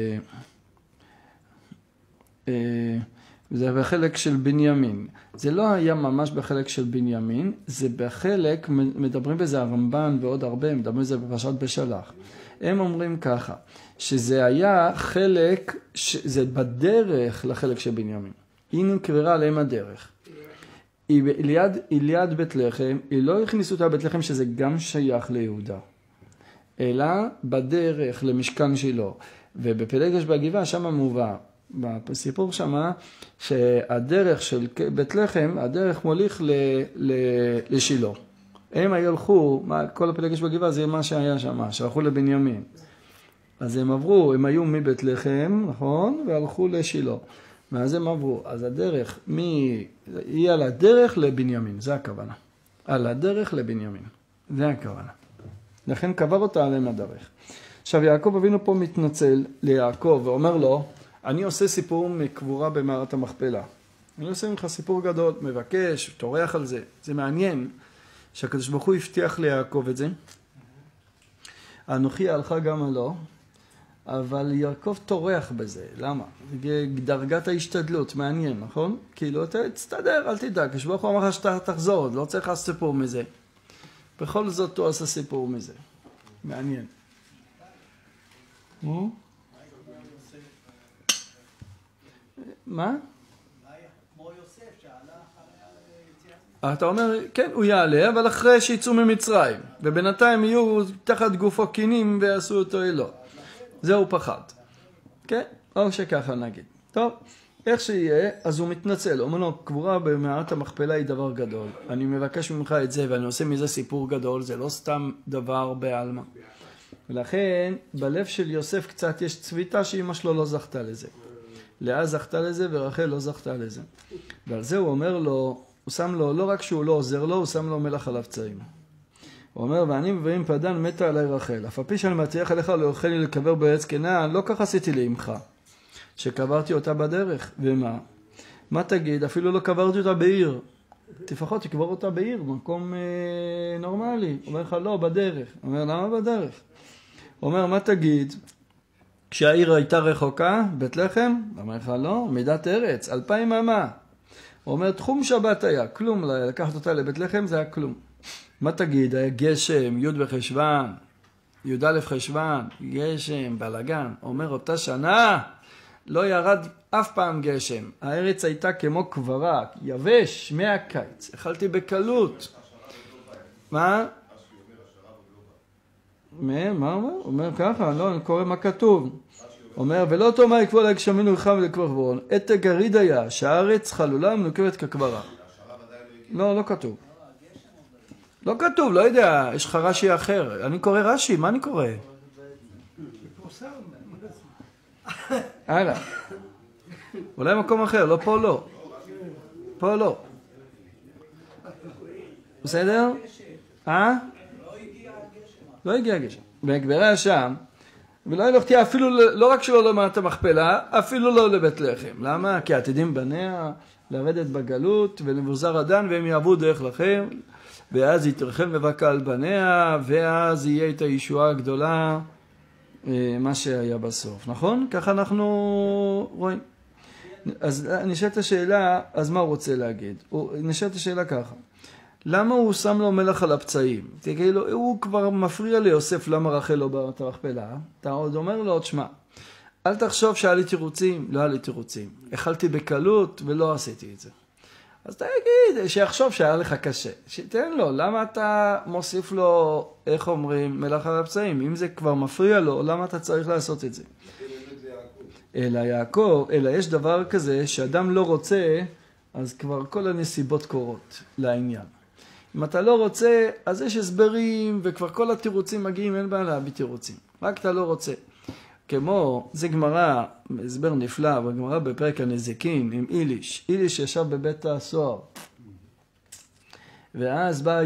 זה בחלק של בנימין. זה לא היה ממש בחלק של בנימין, זה בחלק, מדברים בזה הרמב"ן ועוד הרבה, מדברים בזה בפרשת בשלח. הם אומרים ככה, שזה היה חלק, זה בדרך לחלק של בנימין. היא נקברה עליהם הדרך. היא ליד, היא ליד בית לחם, היא לא הכניסו אותה בית לחם שזה גם שייך ליהודה, אלא בדרך למשכן שלו. ובפלגש בגבעה שם מובא, בסיפור שם, שהדרך של בית לחם, הדרך מוליך ל, ל, לשילו. הם הלכו, כל הפלגש בגבעה זה מה שהיה שם, שהלכו לבנימין. אז הם עברו, הם היו מבית לחם, נכון? והלכו לשילו. ואז הם עברו, אז הדרך, מי, היא על הדרך לבנימין, זה הכוונה. על הדרך לבנימין, זה הכוונה. לכן קבר אותה עליהם הדרך. עכשיו יעקב אבינו פה מתנצל ליעקב ואומר לו, אני עושה סיפור מקבורה במערת המכפלה. אני עושה ממך סיפור גדול, מבקש, תורח על זה. זה מעניין שהקדוש ברוך הוא הבטיח ליעקב את זה. האנוכי הלכה גם עלו. אבל יעקב תורח בזה, למה? דרגת ההשתדלות, מעניין, נכון? כאילו, אתה תסתדר, אל תדאג, כשברוך הוא אמר לך שאתה תחזור, לא צריך לעשות סיפור מזה. בכל זאת הוא עשה סיפור מזה. מעניין. מה? כמו יוסף שעלה אחרי היציאה. אתה אומר, כן, הוא יעלה, אבל אחרי שיצאו ממצרים, ובינתיים יהיו תחת גופו קינים ועשו אותו אלוה. זה הוא פחד. כן? או שככה נגיד. טוב, איך שיהיה, אז הוא מתנצל. הוא אומר לו, קבורה במערת המכפלה היא דבר גדול. אני מבקש ממך את זה, ואני עושה מזה סיפור גדול. זה לא סתם דבר בעלמא. ולכן בלב של יוסף קצת יש צביטה שאמא שלו לא זכתה לזה. לאה זכתה לזה ורחל לא זכתה לזה. ועל זה הוא אומר לו, הוא שם לו, לא רק שהוא לא עוזר לו, הוא שם לו מלח על הפצעים. הוא אומר, ואני מביאים פדן מתה עליי רחל. אף על פי שאני מציח אליך לא יוכל לי לקבר בארץ כנען, לא כך עשיתי לאמך, שקברתי אותה בדרך. ומה? מה תגיד? אפילו לא קברתי אותה בעיר. לפחות תקבור אותה בעיר, במקום אה, נורמלי. הוא אומר לך, לא, בדרך. הוא אומר, למה בדרך? הוא אומר, מה תגיד? כשהעיר הייתה רחוקה, בית לחם? הוא אומר לך, לא, מידת ארץ, אלפיים אמה. הוא אומר, תחום שבת היה, כלום, לקחת אותה לבית לחם זה היה כלום. מה תגיד? היה גשם, י' בחשוון, י' חשוון, גשם, בלגן. הוא אומר, אותה שנה לא ירד אף פעם גשם. הארץ הייתה כמו קברה, יבש, מהקיץ. אכלתי בקלות. מה? מה? מה אומר? הוא אומר ככה, לא, אני קורא מה כתוב. אומר, ולא תאמר יקבול הגשמים לך ולקבור חברון. עת הגריד היה, שהארץ חלולה מנוקבת כקברה. לא, לא כתוב. לא כתוב, לא יודע, יש לך רש"י אחר. אני קורא רש"י, מה אני קורא? הלאה. אולי מקום אחר, לא פה לא. פה לא. בסדר? אה? לא הגיע הגשם. והגברה שם, ולא ילכתי אפילו, לא רק שלא למעט המכפלה, אפילו לא לבית לחם. למה? כי עתידים בניה לרדת בגלות ולמבוזר הדן, והם יעבו דרך לכם, ואז יתרחם ובקע על בניה, ואז יהיה את הישועה הגדולה, מה שהיה בסוף. נכון? ככה אנחנו רואים. אז נשאלת השאלה, אז מה הוא רוצה להגיד? נשאלת השאלה ככה. למה הוא שם לו מלח על הפצעים? כאילו, הוא כבר מפריע ליוסף למה רחל לא באת המכפלה. אתה עוד אומר לו, תשמע, אל תחשוב שהיה לי תירוצים, לא היה לי תירוצים. אכלתי בקלות ולא עשיתי את זה. אז תגיד, שיחשוב שהיה לך קשה. שתן לו, למה אתה מוסיף לו, איך אומרים, מלח על הפצעים? אם זה כבר מפריע לו, למה אתה צריך לעשות את זה? אלא יעקב, אלא יש דבר כזה שאדם לא רוצה, אז כבר כל הנסיבות קורות לעניין. אם אתה לא רוצה, אז יש הסברים, וכבר כל התירוצים מגיעים, אין בעיה להביא תירוצים. רק אתה לא רוצה. כמו, זה גמרא, הסבר נפלא, בגמרא בפרק הנזיקין, עם איליש. איליש ישב בבית הסוהר. ואז באה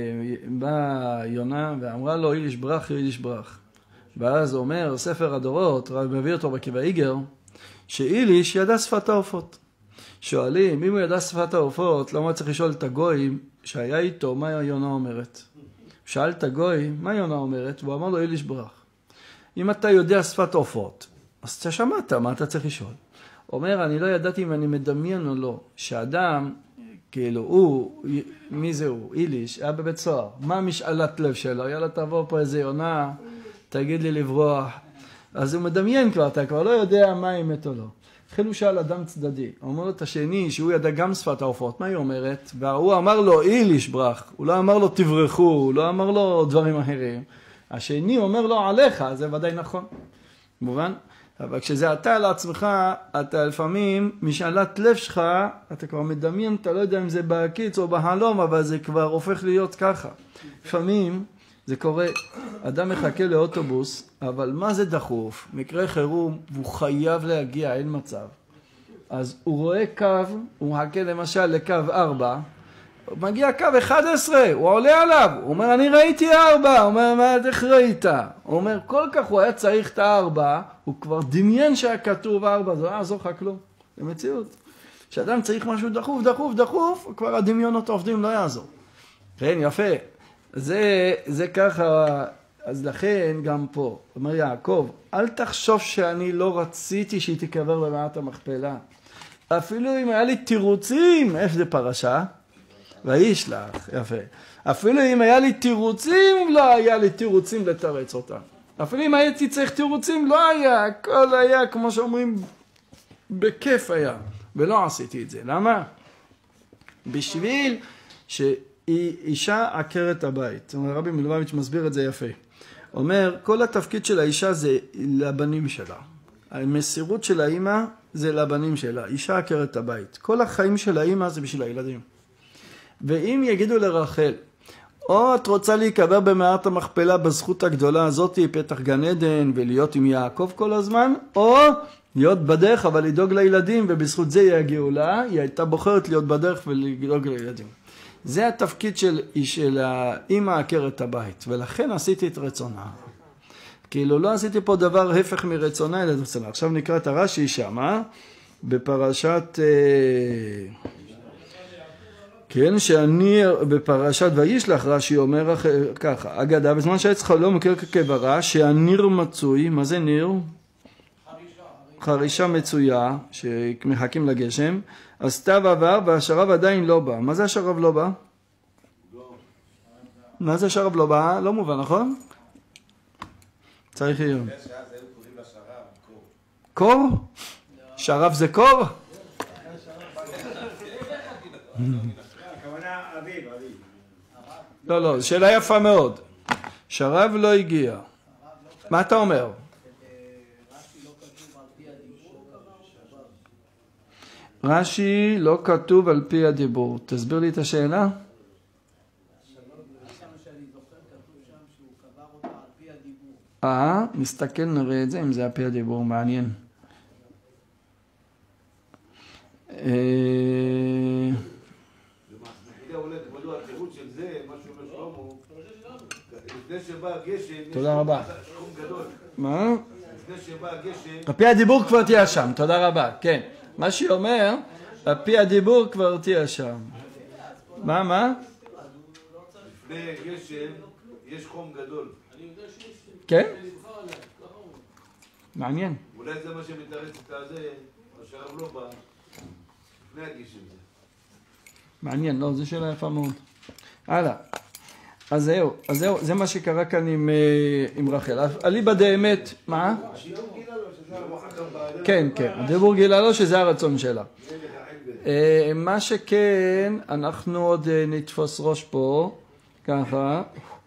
בא יונה ואמרה לו, איליש ברח, איליש ברח. ואז אומר, ספר הדורות, רב מביא אותו בקיבה איגר, שאיליש ידע שפת העופות. שואלים, אם הוא ידע שפת העופות, למה צריך לשאול את הגויים שהיה איתו, מה יונה אומרת? שאל את הגוי, מה יונה אומרת? והוא אמר לו, איליש ברח. אם אתה יודע שפת עופות, אז אתה שמעת, מה אתה צריך לשאול? אומר, אני לא ידעתי אם אני מדמיין או לא, שאדם, כאילו, הוא, מי זה הוא? איליש, היה בבית סוהר. מה משאלת לב שלו? יאללה, תבוא פה איזה יונה, תגיד לי לברוח. אז הוא מדמיין כבר, אתה כבר לא יודע מה האמת או לא. חילו שאל אדם צדדי, הוא אומר לו את השני שהוא ידע גם שפת העופות, מה היא אומרת? והוא אמר לו איליש ברח, הוא לא אמר לו תברחו, הוא לא אמר לו דברים אחרים. השני אומר לו עליך, זה ודאי נכון, מובן? אבל כשזה אתה לעצמך, אתה לפעמים משאלת לב שלך, אתה כבר מדמיין, אתה לא יודע אם זה בהקיץ או בהלום, אבל זה כבר הופך להיות ככה. לפעמים זה קורה, אדם מחכה לאוטובוס, אבל מה זה דחוף? מקרה חירום, והוא חייב להגיע, אין מצב. אז הוא רואה קו, הוא מחכה למשל לקו ארבע, מגיע קו אחד עשרה, הוא עולה עליו, הוא אומר, אני ראיתי ארבע, הוא אומר, מה, איך ראית? הוא אומר, כל כך הוא היה צריך את הארבע, הוא כבר דמיין שהיה כתוב ארבע, זה לא יעזור לך כלום, זה מציאות. כשאדם צריך משהו דחוף, דחוף, דחוף, כבר הדמיונות עובדים לא יעזור. כן, יפה. זה, זה ככה, אז לכן גם פה, אומר יעקב, אל תחשוב שאני לא רציתי שהיא תקבר במערת המכפלה. אפילו אם היה לי תירוצים, איפה זה פרשה? וישלח, יפה. אפילו אם היה לי תירוצים, לא היה לי תירוצים לתרץ אותה. אפילו אם הייתי צריך תירוצים, לא היה. הכל היה, כמו שאומרים, בכיף היה. ולא עשיתי את זה. למה? בשביל שהיא אישה עקרת הבית. רבי מלובביץ' מסביר את זה יפה. אומר, כל התפקיד של האישה זה לבנים שלה. המסירות של האמא זה לבנים שלה. אישה עקרת הבית. כל החיים של האמא זה בשביל הילדים. ואם יגידו לרחל, או את רוצה להיקבר במערת המכפלה בזכות הגדולה הזאת, פתח גן עדן, ולהיות עם יעקב כל הזמן, או להיות בדרך אבל לדאוג לילדים, ובזכות זה היא הגאולה, היא הייתה בוחרת להיות בדרך ולדאוג לילדים. זה התפקיד של, של האמא עקרת הבית, ולכן עשיתי את רצונה. כאילו לא עשיתי פה דבר הפך מרצונה אלא רצונה. עכשיו נקרא את הרש"י שמה, בפרשת, כן, שאני, בפרשת וישלח רש"י אומר ככה, אגדה, בזמן שעץ חלום מכיר כקברה, שהניר מצוי, מה זה ניר? חרישה מצויה, שמחכים לגשם, אז סתיו עבר והשרב עדיין לא בא. מה זה השרב לא בא? מה זה השרב לא בא? לא מובן, נכון? צריך היום. קור? שרב זה קור? הכוונה אביב, אביב. לא, לא, שאלה יפה מאוד. שרב לא הגיע. מה אתה אומר? רש"י לא כתוב על פי הדיבור. תסביר לי את השאלה. אה, נסתכל נראה את זה, אם זה על פי הדיבור, מעניין. זה עולה, כבודו, התירוץ של זה, מה שאומר שלמה, לפני שבא הגשם, תודה רבה. חום גדול. מה? לפני שבא הגשם, על פי הדיבור כבר תהיה שם, תודה רבה, כן. מה שהיא אומר, על פי הדיבור כבר תהיה שם. מה, מה? לפני גשם יש חום גדול. כן? מעניין. אולי זה מה שמתארץ את הזה, השרב לא בא, לפני הגשם זה. מעניין, לא, זו שאלה יפה מאוד. הלאה. אז זהו, אז זהו, זה מה שקרה כאן עם, עם רחל. אליבא דאמת, מה? כן, כן, הדיבור גילה לו שזה הרצון שלה. מה שכן, אנחנו עוד נתפוס ראש פה, ככה,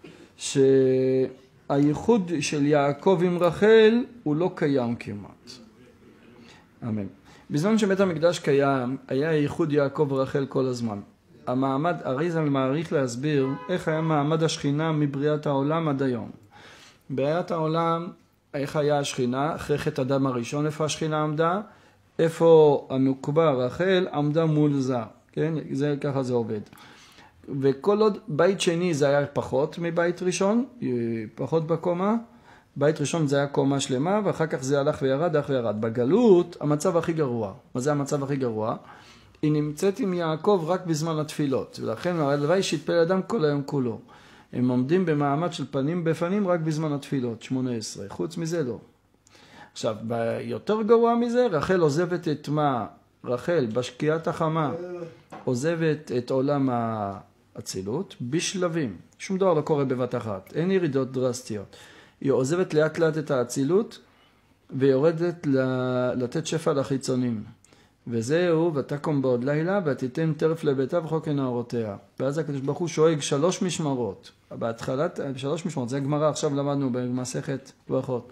שהייחוד של יעקב עם רחל הוא לא קיים כמעט. אמן. בזמן שבית המקדש קיים, היה ייחוד יעקב ורחל כל הזמן. המעמד, אריזל מעריך להסביר איך היה מעמד השכינה מבריאת העולם עד היום. בריאת העולם, איך היה השכינה? אחרי חטא אדם הראשון, איפה השכינה עמדה? איפה הנוקבה רחל עמדה מול זה, כן? זה, ככה זה עובד. וכל עוד בית שני זה היה פחות מבית ראשון, פחות בקומה, בית ראשון זה היה קומה שלמה, ואחר כך זה הלך וירד, הלך וירד. בגלות, המצב הכי גרוע. מה זה המצב הכי גרוע? היא נמצאת עם יעקב רק בזמן התפילות, ולכן הלוואי שיתפלל אדם כל היום כולו. הם עומדים במעמד של פנים בפנים רק בזמן התפילות, שמונה עשרה. חוץ מזה לא. עכשיו, ביותר גרוע מזה, רחל עוזבת את מה? רחל, בשקיעת החמה, עוזבת את עולם האצילות בשלבים. שום דבר לא קורה בבת אחת. אין ירידות דרסטיות. היא עוזבת לאט לאט את האצילות, ויורדת לתת שפע לחיצונים. וזהו, ותקום בעוד לילה, ותיתן טרף לביתה וחוק נערותיה. ואז הקדוש ברוך הוא שואג שלוש משמרות. בהתחלת, שלוש משמרות, זה הגמרא, עכשיו למדנו במסכת ברכות.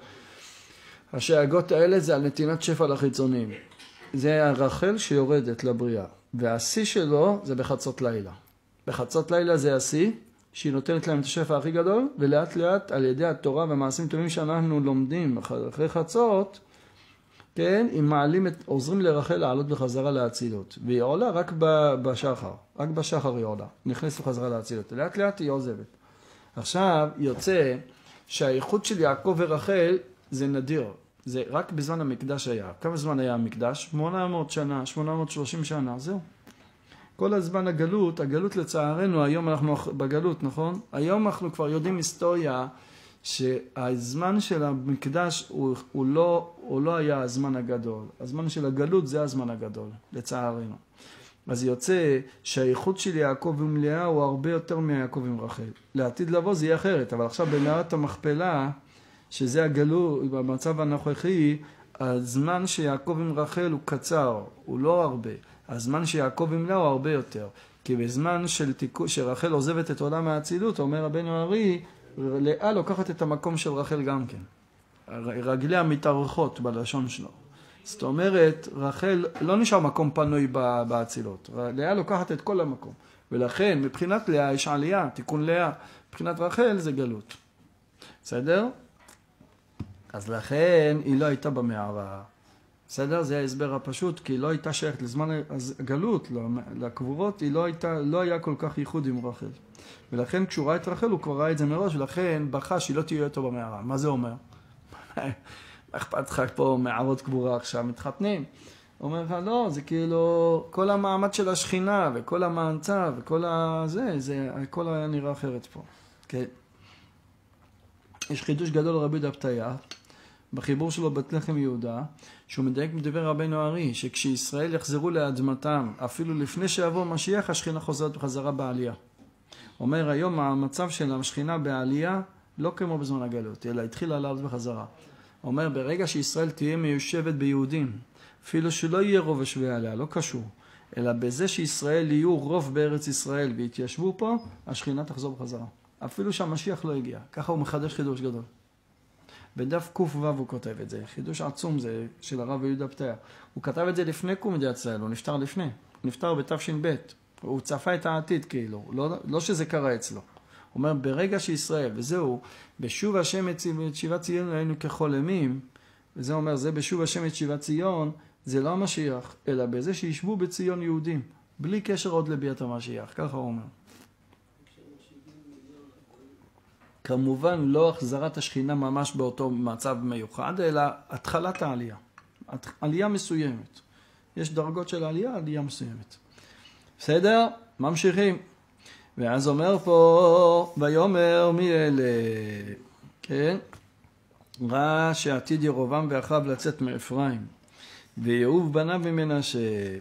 השאגות האלה זה על נתינת שפע לחיצונים. זה הרחל שיורדת לבריאה. והשיא שלו זה בחצות לילה. בחצות לילה זה השיא, שהיא נותנת להם את השפע הכי גדול, ולאט לאט על ידי התורה והמעשים טובים שאנחנו לומדים אחרי חצות, כן, הם מעלים את, עוזרים לרחל לעלות בחזרה להצילות. והיא עולה רק בשחר, רק בשחר היא עולה, נכנסת בחזרה להצילות. לאט לאט היא עוזבת. עכשיו יוצא שהאיחוד של יעקב ורחל זה נדיר. זה רק בזמן המקדש היה. כמה זמן היה המקדש? שמונה מאות שנה, שמונה מאות ושלושים שנה, זהו. כל הזמן הגלות, הגלות לצערנו, היום אנחנו בגלות, נכון? היום אנחנו כבר יודעים היסטוריה שהזמן של המקדש הוא, הוא, לא, הוא לא היה הזמן הגדול. הזמן של הגלות זה הזמן הגדול, לצערנו. אז יוצא שהאיחוד של יעקב עם לאה הוא הרבה יותר מיעקב עם רחל. לעתיד לבוא זה יהיה אחרת, אבל עכשיו במערת המכפלה, שזה הגלות, במצב הנוכחי, הזמן שיעקב עם רחל הוא קצר, הוא לא הרבה. הזמן שיעקב עם לאה הוא הרבה יותר. כי בזמן של תיקו, שרחל עוזבת את עולם האצילות, אומר רבנו הארי, לאה לוקחת את המקום של רחל גם כן. רגליה מתארכות בלשון שלו. זאת אומרת, רחל לא נשאר מקום פנוי באצילות. לאה לוקחת את כל המקום. ולכן מבחינת לאה יש עלייה, תיקון לאה, מבחינת רחל זה גלות. בסדר? אז לכן היא לא הייתה במערה. בסדר? זה ההסבר הפשוט, כי היא לא הייתה שייכת לזמן הגלות, לקבורות, היא לא הייתה, לא היה כל כך ייחוד עם רחל. ולכן כשהוא ראה את רחל הוא כבר ראה את זה מראש, ולכן בכה שהיא לא תהיה אותו במערה. מה זה אומר? מה אכפת לך פה מערות קבורה עכשיו, מתחתנים? הוא אומר לך, לא, זה כאילו כל המעמד של השכינה וכל המענצה וכל הזה, זה, הכל היה נראה אחרת פה. כן. יש חידוש גדול לרבי יהודה פתיה, בחיבור שלו בית לחם יהודה, שהוא מדייק מדבר רבנו הארי, שכשישראל יחזרו לאדמתם, אפילו לפני שיבוא משיח, השכינה חוזרת בחזרה בעלייה. אומר, היום המצב של השכינה בעלייה, לא כמו בזמן הגלות, אלא התחילה לעלות בחזרה. אומר, ברגע שישראל תהיה מיושבת ביהודים, אפילו שלא יהיה רוב יושבי עליה, לא קשור, אלא בזה שישראל יהיו רוב בארץ ישראל והתיישבו פה, השכינה תחזור בחזרה. אפילו שהמשיח לא הגיע. ככה הוא מחדש חידוש גדול. בדף קוף וו הוא כותב את זה. חידוש עצום זה של הרב יהודה פתיה. הוא כתב את זה לפני קום מדינת ישראל, הוא נפטר לפני. הוא נפטר בתש"ב. הוא צפה את העתיד כאילו, לא, לא שזה קרה אצלו. הוא אומר, ברגע שישראל, וזהו, בשוב השם את שיבת ציון היינו כחולמים, וזה אומר, זה בשוב השם את שיבת ציון, זה לא המשיח, אלא בזה שישבו בציון יהודים, בלי קשר עוד לביאת המשיח, ככה הוא אומר. כמובן לא החזרת השכינה ממש באותו מצב מיוחד, אלא התחלת העלייה. עלייה מסוימת. יש דרגות של העלייה, עלייה מסוימת. בסדר? ממשיכים. ואז אומר פה, ויאמר מי אלה? כן? ראה שעתיד ירובעם ואחיו לצאת מאפרים, ויהוב בניו ממנשה.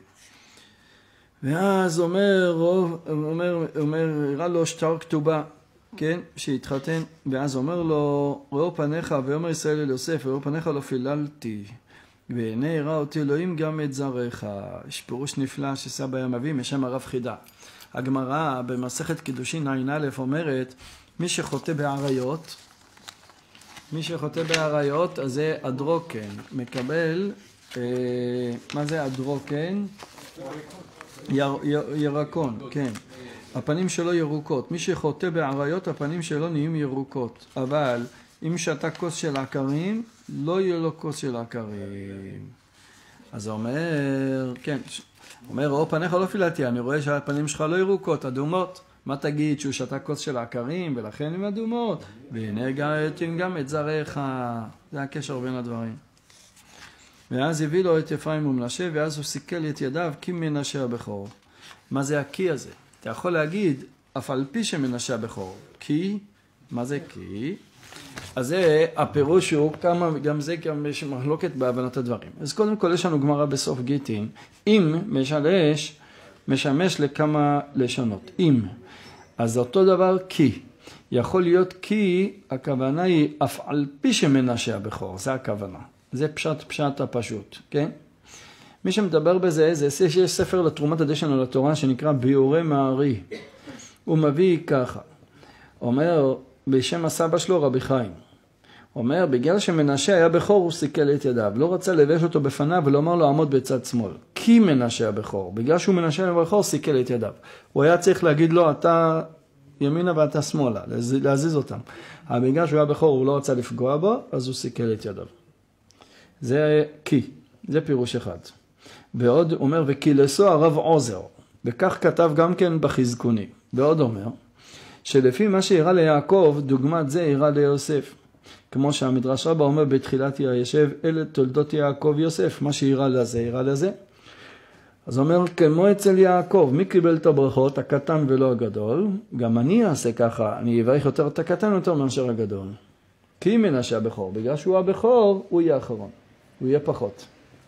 ואז אומר, אומר, אומר, הראה לו שטר כתובה, כן? שהתחתן, ואז אומר לו, ראו פניך, ויאמר ישראל אל יוסף, ראו פניך לא פיללתי, והנה הראה אותי אלוהים גם את זרעך. יש פירוש נפלא שסבא היה מביא משם הרב חידה. הגמרא במסכת קידושין ע"א אומרת, מי שחוטא בעריות, מי שחוטא בעריות, אז זה אדרוקן, מקבל, אה, מה זה אדרוקן? יר, יר, ירקון, כן. הפנים שלו ירוקות. מי שחוטא בעריות, הפנים שלו נהיים ירוקות. אבל אם שתה כוס של עקרים, לא יהיה לו כוס של עקרים. אז הוא אומר, כן, הוא אומר, ראו פניך לא פיללתי, אני רואה שהפנים שלך לא ירוקות, אדומות. מה תגיד שהוא שתה כוס של עקרים ולכן הם אדומות? והנה גאיתם גם את זרעך. זה הקשר בין הדברים. ואז הביא לו את אפרים ומנשה, ואז הוא סיכל את ידיו כי מנשה הבכור. מה זה הקי הזה? אתה יכול להגיד, אף על פי שמנשה הבכור. כי, מה זה כי? אז זה הפירוש הוא כמה, גם זה גם יש מחלוקת בהבנת הדברים. אז קודם כל יש לנו גמרא בסוף גיטין, אם משלש, משמש לכמה לשונות. אם, אז אותו דבר כי. יכול להיות כי, הכוונה היא אף על פי שמנשה הבכור, זה הכוונה. זה פשט פשט הפשוט, כן? מי שמדבר בזה, זה יש ספר לתרומת הדשן על התורה שנקרא ביאורי מערי. הוא מביא ככה, אומר בשם הסבא שלו רבי חיים, אומר בגלל שמנשה היה בכור הוא סיכל את ידיו, לא רצה לבש אותו בפניו ולומר לו עמוד בצד שמאל, כי מנשה הבכור, בגלל שהוא מנשה הבכור סיכל את ידיו. הוא היה צריך להגיד לו אתה ימינה ואתה שמאלה, להזיז אותם. אבל בגלל שהוא היה בכור הוא לא רצה לפגוע בו, אז הוא סיכל את ידיו. זה כי, זה פירוש אחד. ועוד אומר, וקילסו הרב עוזר, וכך כתב גם כן בחזקוני. ועוד אומר, שלפי מה שהראה ליעקב, דוגמת זה הראה ליוסף. כמו שהמדרש רבה אומר בתחילת הישב, אלה תולדות יעקב יוסף, מה שהראה לזה, הראה לזה. אז אומר, כמו אצל יעקב, מי קיבל את הברכות, הקטן ולא הגדול? גם אני אעשה ככה, אני אברך יותר את הקטן יותר מאשר הגדול. כי מנשה הבכור, בגלל שהוא הבכור, הוא יהיה האחרון, הוא יהיה פחות.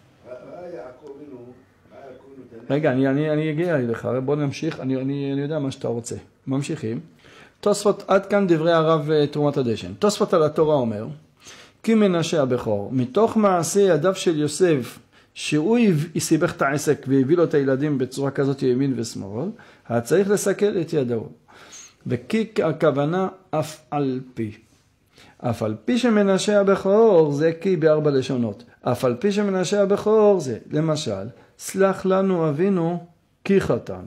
רגע, אני, אני, אני אגיע אליך, בוא נמשיך, אני, אני, אני יודע מה שאתה רוצה. ממשיכים. תוספות, עד כאן דברי הרב תרומת הדשן. תוספות על התורה אומר, כי מנשה הבכור, מתוך מעשה ידיו של יוסף, שהוא יסיבך את העסק והביא לו את הילדים בצורה כזאת ימין ושמאל, היה צריך לסכל את ידו. וכי הכוונה אף על פי. אף על פי שמנשה הבכור זה כי בארבע לשונות. אף על פי שמנשה הבכור זה, למשל, סלח לנו אבינו כי חטאנו.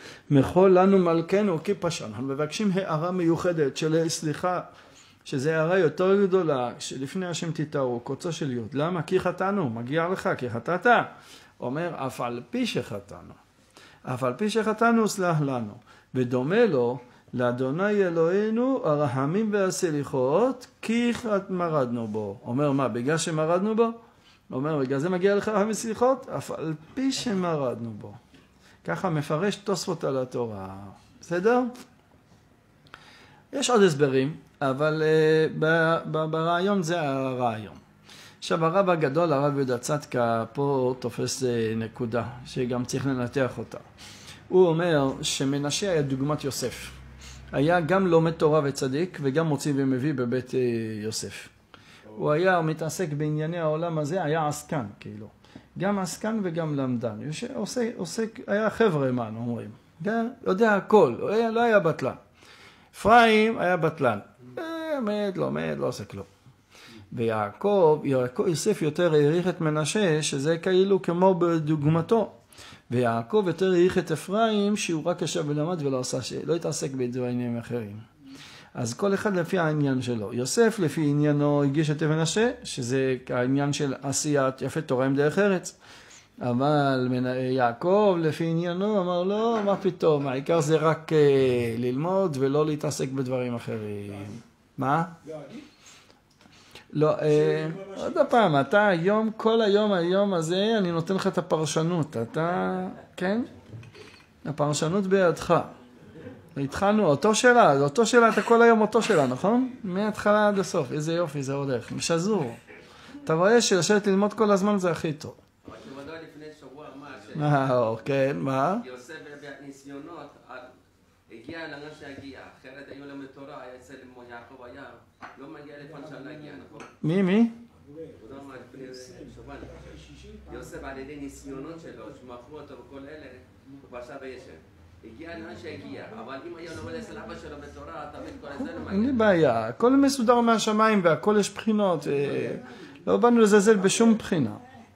מחול לנו מלכנו כי פשענו. אנחנו מבקשים הערה מיוחדת של סליחה, שזה הערה יותר גדולה, שלפני השם תתארו, קוצו של יוד. למה? כי חטאנו, מגיע לך, כי חטאת. אומר, אף על פי שחטאנו. אף על פי שחטאנו, סלח לנו. ודומה לו, לאדוני אלוהינו הרחמים והסליחות, כי מרדנו בו. אומר מה, בגלל שמרדנו בו? אומר, בגלל זה מגיע לך רחמים וסליחות? אף על פי שמרדנו בו. ככה מפרש תוספות על התורה. בסדר? יש עוד הסברים, אבל uh, ב- ב- ברעיון זה הרעיון. עכשיו הרב הגדול, הרב יהודה צדקה, פה תופס uh, נקודה שגם צריך לנתח אותה. הוא אומר שמנשה היה דוגמת יוסף. היה גם לומד תורה וצדיק וגם מוציא ומביא בבית uh, יוסף. הוא היה מתעסק בענייני העולם הזה, היה עסקן כאילו. גם עסקן וגם למדן. עוסק, עוסק, היה חבר'ה מה אומרים. כן? יודע הכל, לא היה, לא היה בטלן. אפרים היה בטלן. עומד, לומד, לא עושה כלום. ויעקב, יעקב, יוסף יותר העריך את מנשה, שזה כאילו כמו בדוגמתו. ויעקב יותר העריך את אפרים, שהוא רק ישב ולמד ולא עשה, לא התעסק בדברים אחרים. אז כל אחד לפי העניין שלו. יוסף לפי עניינו הגיש את מנשה, שזה העניין של עשיית יפה תורה עם דרך ארץ. אבל יעקב לפי עניינו אמר לו, מה פתאום, העיקר זה רק uh, ללמוד ולא להתעסק בדברים אחרים. מה? לא, אה, עוד פעם, אתה היום, כל היום היום הזה, אני נותן לך את הפרשנות, אתה, כן? הפרשנות בידך. התחלנו, אותו שאלה, אותו שאלה, אתה כל היום אותו שאלה, נכון? מההתחלה עד הסוף, איזה יופי, זה הולך, משזור. אתה רואה שלשבת ללמוד כל הזמן זה הכי טוב. אבל כבודו לפני שבוע מה, כן, מה? יוסף בניסיונות, הגיע לאן שהגיע, אחרת היו להם תורה, היה אצל יעקב היה, לא מגיע לפן שם להגיע, נכון? מי, מי? כבודו אמר לפני שבוע, יוסף על ידי ניסיונות שלו, שמכרו אותו וכל אלה, הוא פשע בישב. הגיע לאן שהגיע, אבל אם היה לומד אצל אבא שלו בתורה, תמיד כל זה לא מגיע. אין לי בעיה, הכל מסודר מהשמיים והכל יש בחינות, לא באנו לזלזל בשום בחינה.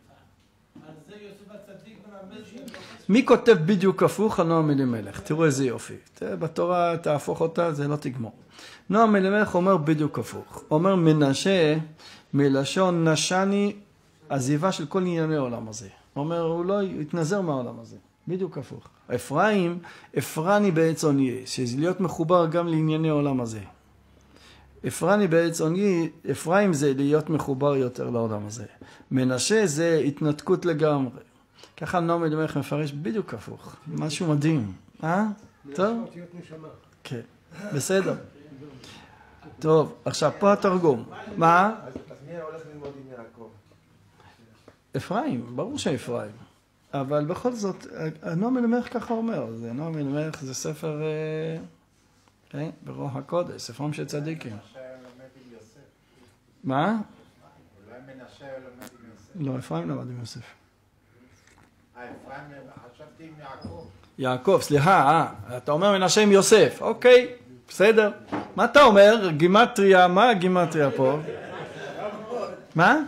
מי כותב בדיוק הפוך? נועם אלימלך. תראו איזה יופי. בתורה תהפוך אותה, זה לא תגמור. נועם אלימלך אומר בדיוק הפוך. אומר מנשה, מלשון נשני, עזיבה של כל ענייני העולם הזה. אומר, הוא לא יתנזר מהעולם הזה. בדיוק הפוך. אפרים, אפרני בעץ עוניי, שזה להיות מחובר גם לענייני העולם הזה. אפרני בעץ עוניי, אפרים זה להיות מחובר יותר לעולם הזה. מנשה זה התנתקות לגמרי. ככה נועם אלימלך מפרש בדיוק הפוך. משהו מדהים. אה? טוב? כן. בסדר. טוב, עכשיו פה התרגום. מה? אז מי הולך ללמוד עם יעקב? אפרים, ברור שאפרים. אבל בכל זאת, נועם אלימלך ככה אומר. נועם אלימלך זה ספר ברוח הקודש, ספרם של צדיקים. מה? אולי מנשה לומד עם יוסף. לא, אפרים למד עם יוסף. אפרים, חשבתי עם יעקב. יעקב, סליחה, אה, אתה אומר מנשה עם יוסף, אוקיי, בסדר. מה אתה אומר? גימטריה, מה הגימטריה פה? מה?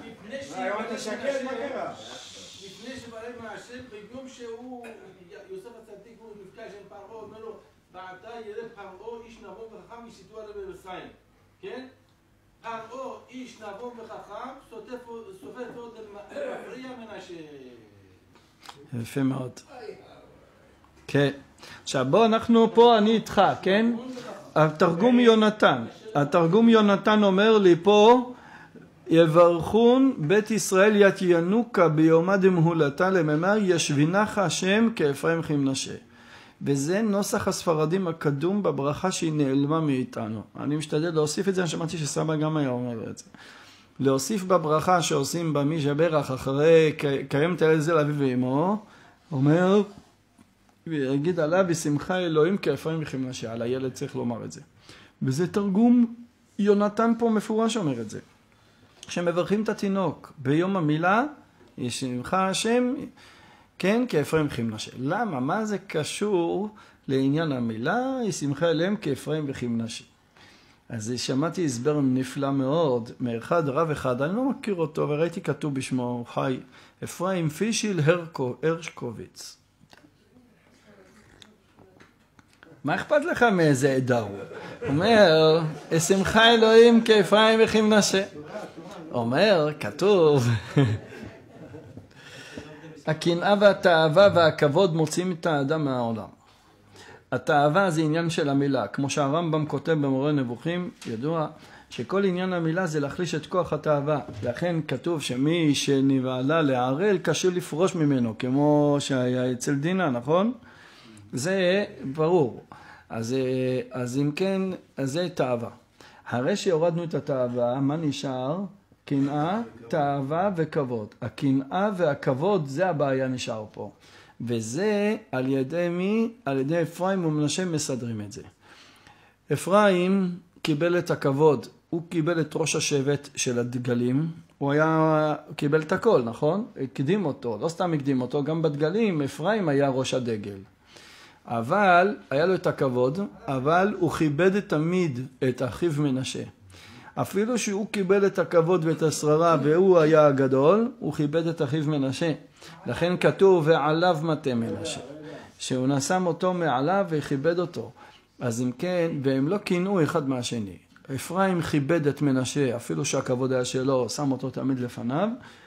לפני שברם מהשם, ביום שהוא, יוסף הצדיק, הוא נפגש עם פרעה, אומר לו, ועתה ירד פרעה איש נבון וחכם יסיתו עליו במצרים, כן? פרעה איש נבון וחכם, סופר עוד מפריע מנשה. יפה מאוד. כן. עכשיו בוא אנחנו פה, אני איתך, כן? התרגום יונתן. התרגום יונתן אומר לי פה, יברכון בית ישראל יתיינוקה ביומה דמהולתה לממר ישבינך השם כאפרים כמנשה. וזה נוסח הספרדים הקדום בברכה שהיא נעלמה מאיתנו. אני משתדל להוסיף את זה, אני שמעתי שסבא גם היה אומר את זה. להוסיף בברכה שעושים במי שברך אחרי קיים תל זה לאביו ואמו, אומר, ויגיד עליו בשמחה אלוהים כאפרים וכמנשה, על הילד צריך לומר את זה. וזה תרגום, יונתן פה מפורש אומר את זה. כשמברכים את התינוק ביום המילה, ישמך השם, כן, כאפרים וכמנשה. למה? מה זה קשור לעניין המילה? ישמחה אליהם כאפרים וכמנשה. אז שמעתי הסבר נפלא מאוד, מאחד רב אחד, אני לא מכיר אותו, וראיתי כתוב בשמו, חי, אפרים פישיל הרשקוביץ. מה אכפת לך מאיזה עדה הוא? אומר, אשמך אלוהים כאפרים וכמנשה. אומר, כתוב, הקנאה והתאווה והכבוד מוציאים את האדם מהעולם. התאווה זה עניין של המילה, כמו שהרמב"ם כותב במורה נבוכים, ידוע שכל עניין המילה זה להחליש את כוח התאווה. לכן כתוב שמי שנבעלה לערל קשה לפרוש ממנו, כמו שהיה אצל דינה, נכון? זה ברור. אז, אז אם כן, אז זה תאווה. הרי שהורדנו את התאווה, מה נשאר? קנאה, תאווה וכבוד. הקנאה והכבוד זה הבעיה נשאר פה. וזה על ידי מי? על ידי אפרים ומנשה מסדרים את זה. אפרים קיבל את הכבוד, הוא קיבל את ראש השבט של הדגלים, הוא היה, קיבל את הכל, נכון? הקדים אותו, לא סתם הקדים אותו, גם בדגלים אפרים היה ראש הדגל. אבל, היה לו את הכבוד, אבל הוא כיבד תמיד את אחיו מנשה. אפילו שהוא קיבל את הכבוד ואת השררה והוא היה הגדול, הוא כיבד את אחיו מנשה. לכן כתוב ועליו מטה מנשה, שהוא נשם אותו מעליו וכיבד אותו. אז אם כן, והם לא קינאו אחד מהשני. אפרים כיבד את מנשה, אפילו שהכבוד היה שלו, שם אותו תמיד לפניו,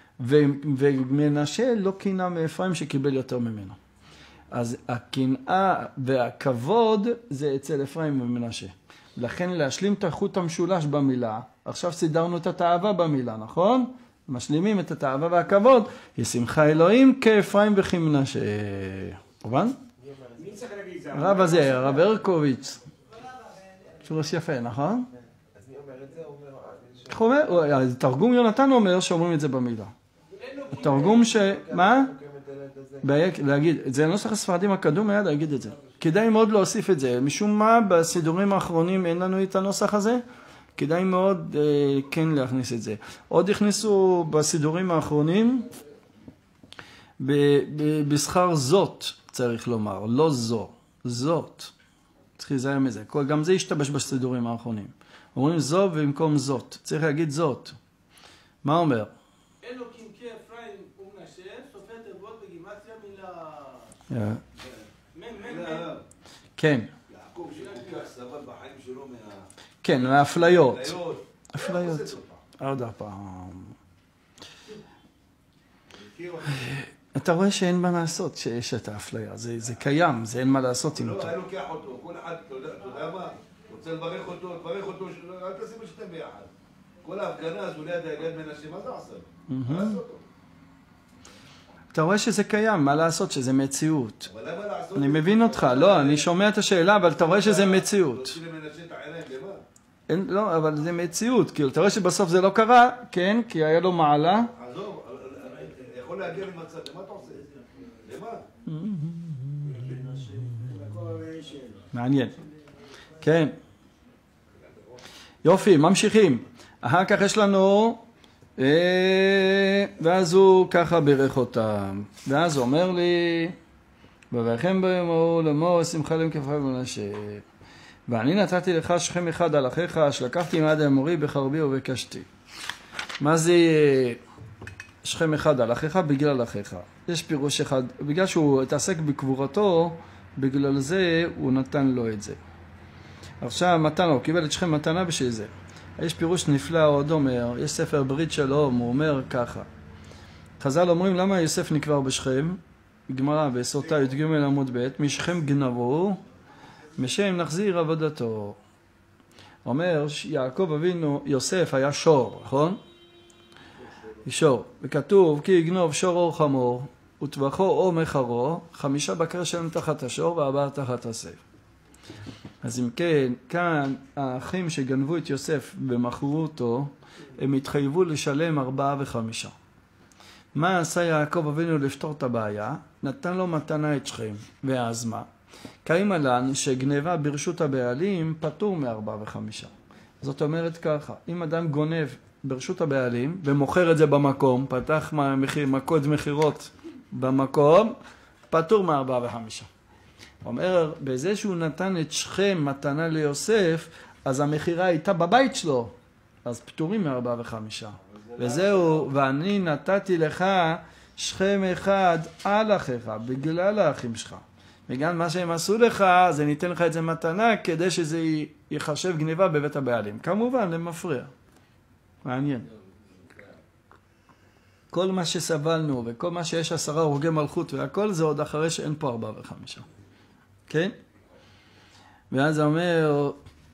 ומנשה לא קינא מאפרים שקיבל יותר ממנו. אז הקנאה והכבוד זה אצל אפרים ומנשה. לכן להשלים את החוט המשולש במילה, עכשיו סידרנו את התאווה במילה, נכון? משלימים את התאווה והכבוד, ישמחה אלוהים כאפרים וכמנשה. מובן? מי צריך להגיד זה? הרב הזה, הרב הרקוביץ. שורש יפה, נכון? אז מי אומר את זה? הוא אומר... תרגום יונתן אומר שאומרים את זה במילה. תרגום ש... מה? להגיד, זה נוסח הספרדים הקדום היה להגיד את זה. כדאי מאוד להוסיף את זה. משום מה בסידורים האחרונים אין לנו את הנוסח הזה? כדאי מאוד אה, כן להכניס את זה. עוד הכניסו בסידורים האחרונים ב, ב, בשכר זאת, צריך לומר, לא זו, זאת. צריך להיזהר מזה. גם זה ישתבש בסידורים האחרונים. אומרים זו במקום זאת. צריך להגיד זאת. מה אומר? אלוקים כאפרים ומנשה, סופר תיבות בגימטריה מילה... כן. יעקב שכל כך סבל בחיים שלו מה... כן, מהאפליות. אפליות. עוד הפעם. אתה רואה שאין מה לעשות שיש את האפליה. זה קיים, זה אין מה לעשות עם אותו. לא, אני לוקח אותו. כל אחד, אתה יודע מה? רוצה לברך אותו, לברך אותו, אל תשים לשתם ביחד. כל ההפגנה הזו ליד מנשה, מה זה עשה? מה לעשות אותו? אתה רואה שזה קיים, מה לעשות? שזה מציאות. אבל למה לעשות? אני מבין אותך, לא, אני שומע את השאלה, אבל אתה רואה שזה מציאות. להוציא למנשה את העיניים, למה? אין, לא, אבל זה מציאות, כאילו, אתה רואה שבסוף זה לא קרה, כן, כי היה לו מעלה. עזוב, יכול להגיע למצב, למה אתה עושה את זה? למה? מעניין. כן. יופי, ממשיכים. אחר כך יש לנו, אה, ואז הוא ככה בירך אותם. ואז הוא אומר לי, בברכם ביום לאמור, שמחה להם כאפרים ומנשה. ואני נתתי לך שכם אחד על אחיך, שלקחתי מעד אמורי בחרבי ובקשתי. מה זה שכם אחד על אחיך? בגלל אחיך. יש פירוש אחד, בגלל שהוא התעסק בקבורתו, בגלל זה הוא נתן לו את זה. עכשיו מתנה, הוא קיבל את שכם מתנה בשביל זה. יש פירוש נפלא עוד אומר, יש ספר ברית שלום, הוא אומר ככה. חז"ל אומרים למה יוסף נקבר בשכם? גמרא בסוטה י"ג עמוד ב', משכם גנבו, משם נחזיר עבודתו. אומר יעקב אבינו, יוסף היה שור, נכון? שור, וכתוב כי יגנוב שור אור חמור, וטבחו או מחרו, חמישה בקר שלהם תחת השור והבא תחת הסייף. אז אם כן, כאן האחים שגנבו את יוסף ומכרו אותו, הם התחייבו לשלם ארבעה וחמישה. מה עשה יעקב אבינו לפתור את הבעיה? נתן לו מתנה את שכם, ואז מה? קיים עלן שגנבה ברשות הבעלים פטור מארבעה וחמישה. זאת אומרת ככה, אם אדם גונב ברשות הבעלים ומוכר את זה במקום, פתח מקוד מחירות במקום, פטור מארבעה וחמישה. אומר, בזה שהוא נתן את שכם מתנה ליוסף, אז המחירה הייתה בבית שלו, אז פטורים מארבעה וחמישה. וזהו, ואני נתתי לך שכם אחד על אחיך, בגלל האחים שלך. וגם מה שהם עשו לך, אז אני אתן לך את זה מתנה, כדי שזה ייחשב גניבה בבית הבעלים. כמובן, זה מפריע. מעניין. כל מה שסבלנו, וכל מה שיש עשרה הורגי מלכות, והכל זה עוד אחרי שאין פה ארבעה וחמישה. כן? ואז זה אומר...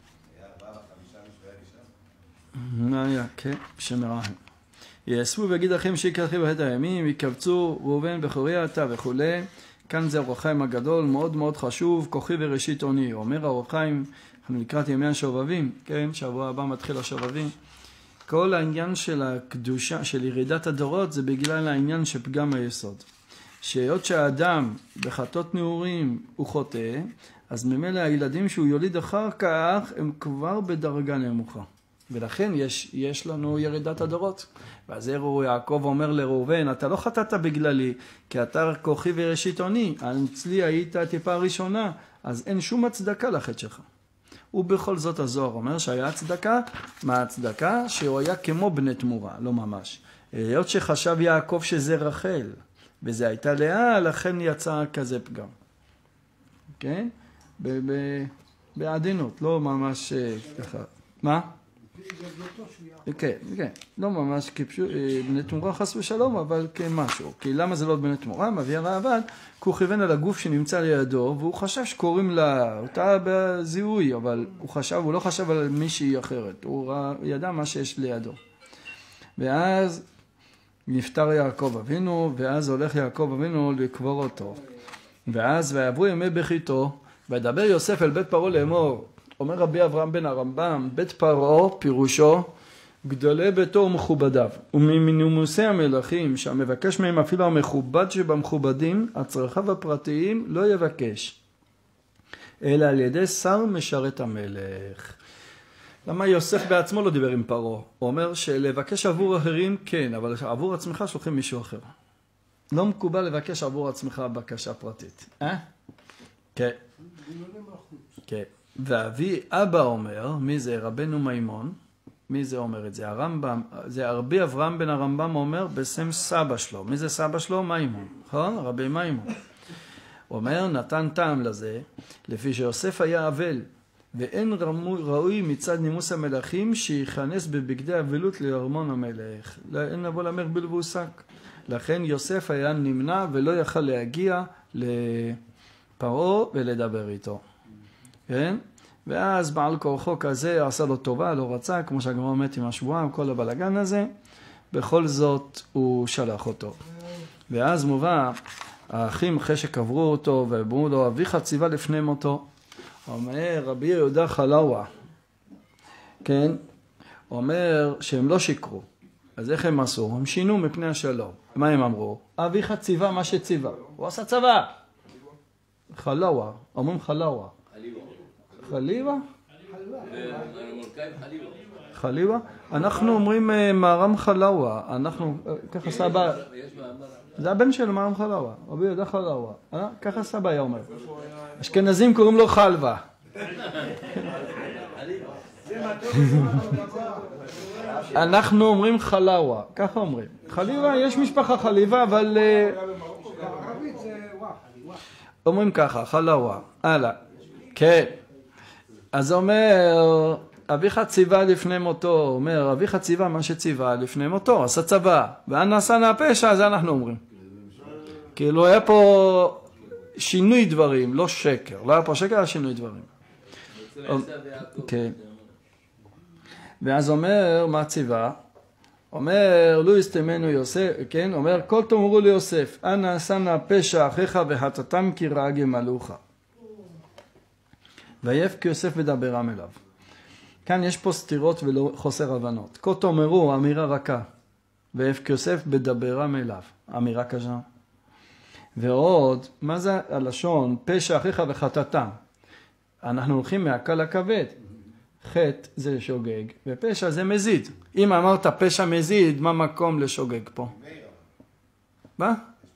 מה היה? כן, שמרהם. יאספו ויגיד לכם שיקחי בעת הימים, יקבצו ראובן בכורי אתה וכו'. כאן זה אור החיים הגדול, מאוד מאוד חשוב, כוחי וראשית עוני. אומר אור החיים, אנחנו לקראת ימי השובבים, כן? שבוע הבא מתחיל השובבים. כל העניין של הקדושה, של ירידת הדורות, זה בגלל העניין שפגם היסוד. שהיות שהאדם בחטות נעורים הוא חוטא, אז ממילא הילדים שהוא יוליד אחר כך, הם כבר בדרגה נמוכה. ולכן יש, יש לנו ירידת הדורות. ואז יעקב אומר לראובן, אתה לא חטאת בגללי, כי אתה כוחי וראשית עוני, אצלי היית טיפה ראשונה, אז אין שום הצדקה לחטא שלך. ובכל זאת הזוהר אומר שהיה הצדקה, מה הצדקה? שהוא היה כמו בני תמורה, לא ממש. היות שחשב יעקב שזה רחל, וזה הייתה לאה, לכן יצא כזה פגם. כן? בעדינות, לא ממש ככה. מה? כן, כן, לא ממש כפשוט, בני תמורה חס ושלום, אבל כמשהו. כי למה זה לא בני תמורה? מביא הרעב"ד, כי הוא כיוון על הגוף שנמצא לידו, והוא חשב שקוראים לה, אותה בזיהוי, אבל הוא חשב, הוא לא חשב על מישהי אחרת, הוא ידע מה שיש לידו. ואז נפטר יעקב אבינו, ואז הולך יעקב אבינו לקבור אותו. ואז ויעברו ימי בכיתו, וידבר יוסף אל בית פרעה לאמור, אומר רבי אברהם בן הרמב"ם, בית פרעה פירושו גדולי ביתו ומכובדיו, וממנימוסי המלכים שהמבקש מהם אפילו המכובד שבמכובדים, הצרכיו הפרטיים לא יבקש, אלא על ידי שר משרת המלך. למה יוסף בעצמו לא דיבר עם פרעה? הוא אומר שלבקש עבור אחרים כן, אבל עבור עצמך שולחים מישהו אחר. לא מקובל לבקש עבור עצמך בקשה פרטית. אה? כן. כן. ואבי אבא אומר, מי זה? רבנו מימון. מי זה אומר את זה? הרמב"ם, זה רבי אברהם בן הרמב"ם אומר בשם סבא שלו. מי זה סבא שלו? מימון. נכון? רבי מימון. הוא אומר, נתן טעם לזה, לפי שיוסף היה אבל, ואין ראוי מצד נימוס המלכים שיכנס בבגדי אבלות לארמון המלך. אין לבוא למלך בלבוסק. לכן יוסף היה נמנע ולא יכל להגיע לפרעה ולדבר איתו. כן? ואז בעל כורחו כזה עשה לו טובה, לא רצה, כמו שהגמרא מת עם השבועה, כל הבלגן הזה, בכל זאת הוא שלח אותו. ואז מובא, האחים אחרי שקברו אותו, ואמרו לו, אביך ציווה לפני מותו. אומר, רבי יהודה חלאווה, כן? אומר שהם לא שיקרו. אז איך הם עשו? הם שינו מפני השלום. מה הם אמרו? אביך ציווה מה שציווה. הוא עשה צבא. חלאווה, אומרים חלאווה. חליבה? חליבה? אנחנו אומרים מהר"ם חלאווה, אנחנו, ככה סבא, זה הבן של מהר"ם חלאווה, רבי יהודה חלאווה, ככה סבא היה אומר. אשכנזים קוראים לו חלווה. אנחנו אומרים חלאווה, ככה אומרים. חליבה, יש משפחה חליבה, אבל אומרים ככה, חלאווה, הלאה. כן. אז אומר, אביך ציווה לפני מותו, אומר, אביך ציווה מה שציווה לפני מותו, עשה צבא, ואן נעשה נפשע, זה אנחנו אומרים. כאילו היה פה שינוי דברים, לא שקר, לא היה פה שקר, היה שינוי דברים. כן. ואז אומר, מה ציווה? אומר, לא יסתמנו יוסף, כן, אומר, כל תאמרו ליוסף, אנא עשה נפשע אחיך וחטאתם כי רעה גמלוך. ויפק יוסף ודברם אליו. כאן יש פה סתירות וחוסר הבנות. כה תאמרו, אמירה רכה. ויפק יוסף בדברם אליו. אמירה קשה. ועוד, מה זה הלשון? פשע אחיך וחטאתם. אנחנו הולכים מהקל הכבד. חטא זה שוגג, ופשע זה מזיד. אם אמרת פשע מזיד, מה מקום לשוגג פה? מה?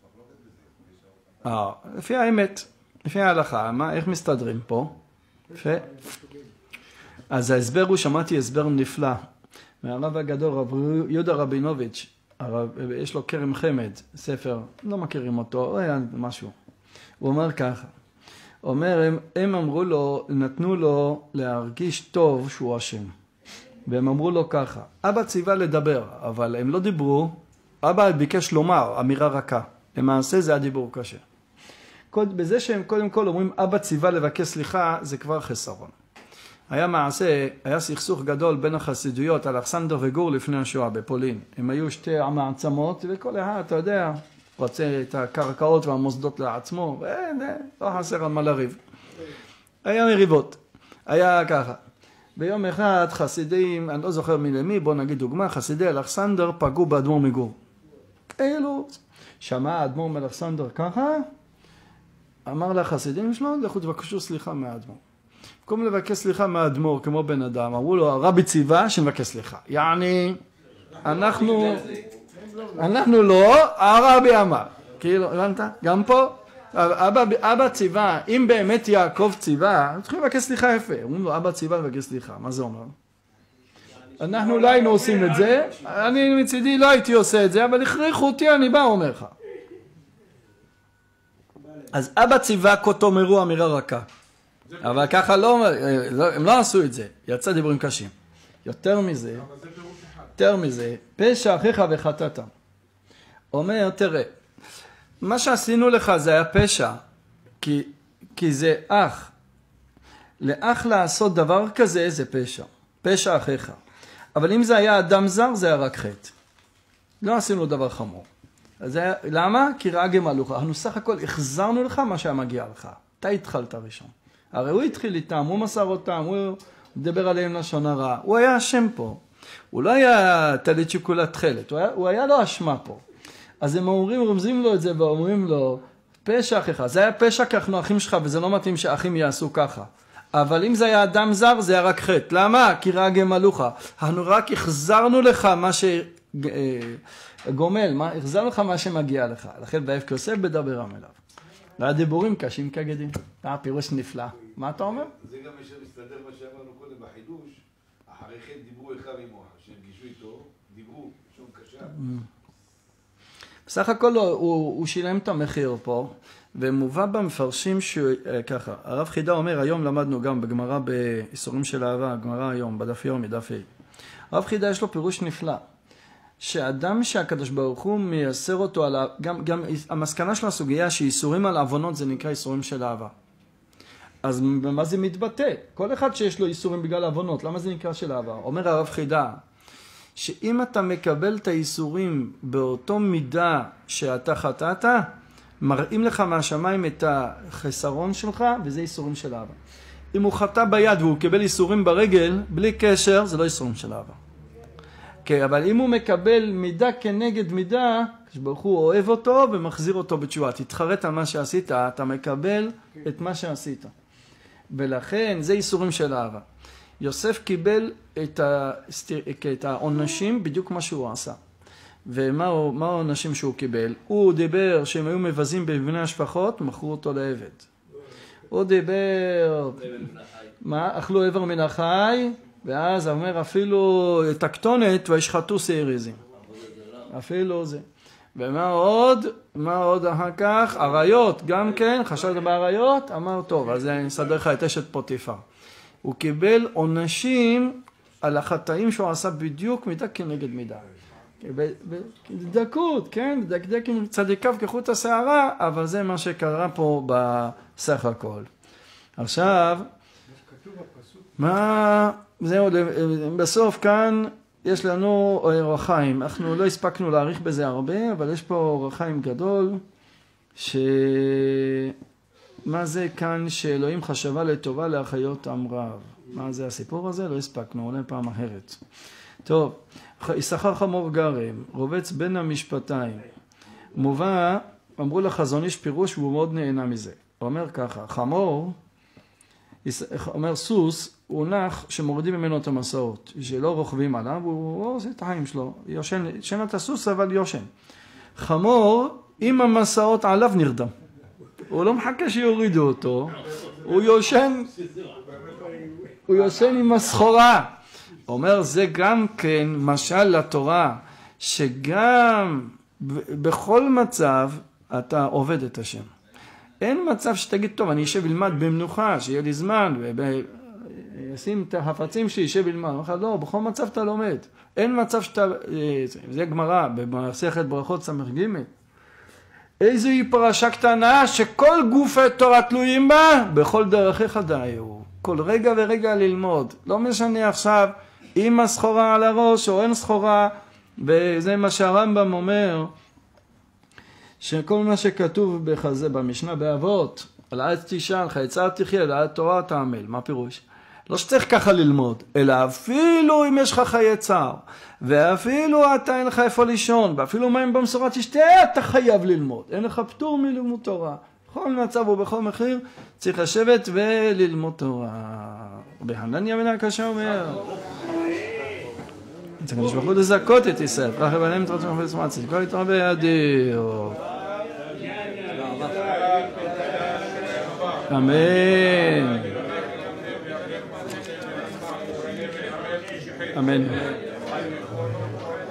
אה, לפי האמת, לפי ההלכה, מה, איך מסתדרים פה? יפה. אז ההסבר הוא, שמעתי הסבר נפלא, מהרב הגדול, רב יהודה רבינוביץ', הרב, יש לו כרם חמד, ספר, לא מכירים אותו, או היה משהו. הוא אומר ככה, אומר, הם, הם אמרו לו, נתנו לו להרגיש טוב שהוא אשם. והם אמרו לו ככה, אבא ציווה לדבר, אבל הם לא דיברו, אבא ביקש לומר אמירה רכה. למעשה זה הדיבור קשה. בזה שהם קודם כל אומרים, אבא ציווה לבקש סליחה, זה כבר חסרון. היה מעשה, היה סכסוך גדול בין החסידויות, אלכסנדר וגור לפני השואה בפולין. הם היו שתי המעצמות, וכל אחד, אתה יודע, רוצה את הקרקעות והמוסדות לעצמו, ולא חסר על מה לריב. היה מריבות, היה ככה. ביום אחד חסידים, אני לא זוכר מלמי, בוא נגיד דוגמה, חסידי אלכסנדר פגעו באדמו"ר מגור. כאילו, שמע האדמו"ר מאלכסנדר ככה, אמר לחסידים שלו, לכו תבקשו סליחה מהאדמו"ר. במקום לבקש סליחה מהאדמו"ר כמו בן אדם, אמרו לו, הרבי ציווה שנבקש סליחה. יעני, אנחנו, אנחנו לא, הרבי אמר. כאילו, הבנת? גם פה, אבא, אבא ציווה, אם באמת יעקב ציווה, צריכים לבקש סליחה יפה. אומרים לו, אבא ציווה לבקש סליחה. מה זה אומר? אנחנו לא היינו עושים את זה, אני מצידי לא הייתי עושה את זה, אבל הכריחו אותי, אני בא אומר לך. אז אבא ציווה כה תאמרו אמירה רכה. אבל ככה לא, הם לא עשו את זה, יצא דיבורים קשים. יותר מזה, יותר מזה, פשע אחיך וחטאת. אומר, תראה, מה שעשינו לך זה היה פשע, כי, כי זה אח. לאח לעשות דבר כזה זה פשע, פשע אחיך. אבל אם זה היה אדם זר זה היה רק חטא. לא עשינו דבר חמור. אז היה, למה? כי רעה גמלוך. אנחנו סך הכל החזרנו לך מה שהיה מגיע לך. אתה התחלת ראשון. הרי הוא התחיל איתם, הוא מסר אותם, הוא מדבר עליהם לשון הרע. הוא היה אשם פה. הוא לא היה תלית שיקולת תחלת, הוא היה, הוא היה לא אשמה פה. אז הם אומרים, רומזים לו את זה ואומרים לו, פשע אחיך. זה היה פשע כי אנחנו אחים שלך וזה לא מתאים שאחים יעשו ככה. אבל אם זה היה אדם זר זה היה רק חטא. למה? כי רעה גמלוך. אנחנו רק החזרנו לך מה שגומל, מה? החזרנו לך מה שמגיע לך. לכן באף כוסף בדבר עליו. והדיבורים קשים כגדים. היה פירוש נפלא. מה אתה אומר? זה גם מסתדר מה שאמרנו קודם בחידוש, אחרי כן דיברו אחד עמו, שהרגישו איתו, דיברו, שום קשה. בסך הכל הוא, הוא שילם את המחיר פה, ומובא במפרשים שככה, הרב חידה אומר, היום למדנו גם בגמרא באיסורים של אהבה, גמרא היום, בדף יומי, דף ה'. הרב חידה יש לו פירוש נפלא, שאדם שהקדוש ברוך הוא מייסר אותו, על, גם, גם המסקנה של הסוגיה שאיסורים על עוונות זה נקרא איסורים של אהבה. אז במה זה מתבטא? כל אחד שיש לו איסורים בגלל עוונות, למה זה נקרא של אהבה? אומר הרב חידה, שאם אתה מקבל את האיסורים באותו מידה שאתה חטאת, מראים לך מהשמיים את החסרון שלך, וזה איסורים של אהבה. אם הוא חטא ביד והוא קיבל איסורים ברגל, בלי קשר, זה לא איסורים של אהבה. כן, אבל אם הוא מקבל מידה כנגד מידה, ברוך הוא אוהב אותו ומחזיר אותו בתשובה. תתחרט על מה שעשית, אתה מקבל את מה שעשית. ולכן זה איסורים של אהבה. יוסף קיבל את, ה... את העונשים בדיוק מה שהוא עשה. ומה העונשים שהוא קיבל? הוא דיבר שהם היו מבזים בבני השפחות, מכרו אותו לעבד. הוא דיבר, מה? אכלו עבר מן החי, ואז אומר אפילו את הקטונת וישחטו שעיריזים. אפילו זה. ומה עוד? מה עוד אחר כך? עריות, גם כן, חשבת בעריות? אמר טוב, אז אני אסדר לך את אשת פוטיפר. הוא קיבל עונשים על החטאים שהוא עשה בדיוק מידה כנגד מידה. בדקות, כן? דקדק עם צדיקיו כחוט השערה, אבל זה מה שקרה פה בסך הכל. עכשיו, מה, זהו, בסוף כאן יש לנו אור החיים. אנחנו לא הספקנו להאריך בזה הרבה, אבל יש פה אור החיים גדול, ש... מה זה כאן שאלוהים חשבה לטובה להחיות עם רב? מה זה הסיפור הזה? לא הספקנו, אולי פעם אחרת. טוב, יששכר חמור גרם, רובץ בין המשפטיים. מובא, אמרו לחזון איש פירוש והוא מאוד נהנה מזה. הוא אומר ככה, חמור, אומר סוס, הוא נח שמורידים ממנו את המסעות, שלא רוכבים עליו, הוא עושה את החיים שלו, יושן, ישן את הסוס אבל יושן. חמור, עם המסעות עליו נרדם. הוא לא מחכה שיורידו אותו, הוא יושן, הוא יושן עם הסחורה. אומר, זה גם כן משל לתורה, שגם בכל מצב אתה עובד את השם. אין מצב שתגיד, טוב, אני אשב ללמד במנוחה, שיהיה לי זמן, וישים את החפצים שלי, ישב ללמד. לא, בכל מצב אתה לומד. אין מצב שאתה, זה גמרא, במסכת ברכות סמך ג' איזוהי פרשה קטנה שכל גופי תורה תלויים בה, בכל דרכיך דאהו. כל רגע ורגע ללמוד. לא משנה עכשיו אם הסחורה על הראש או אין סחורה, וזה מה שהרמב"ם אומר, שכל מה שכתוב בחזה במשנה באבות, על עץ תשאל, חייצר תחיה, על עץ תורה תעמל. מה פירוש? לא שצריך ככה ללמוד, אלא אפילו אם יש לך חיי צער, ואפילו אתה אין לך איפה לישון, ואפילו מים במשורה תשתה, אתה חייב ללמוד. אין לך פטור מלימוד תורה. בכל מצב ובכל מחיר צריך לשבת וללמוד תורה. בהנניה בן הקשה אומר, צריך לשבחו לזכות את ישראל, פרח ובניהם תרצו מחוץ עצמם, צדקו יתרבה אדיר. אמן. אמן.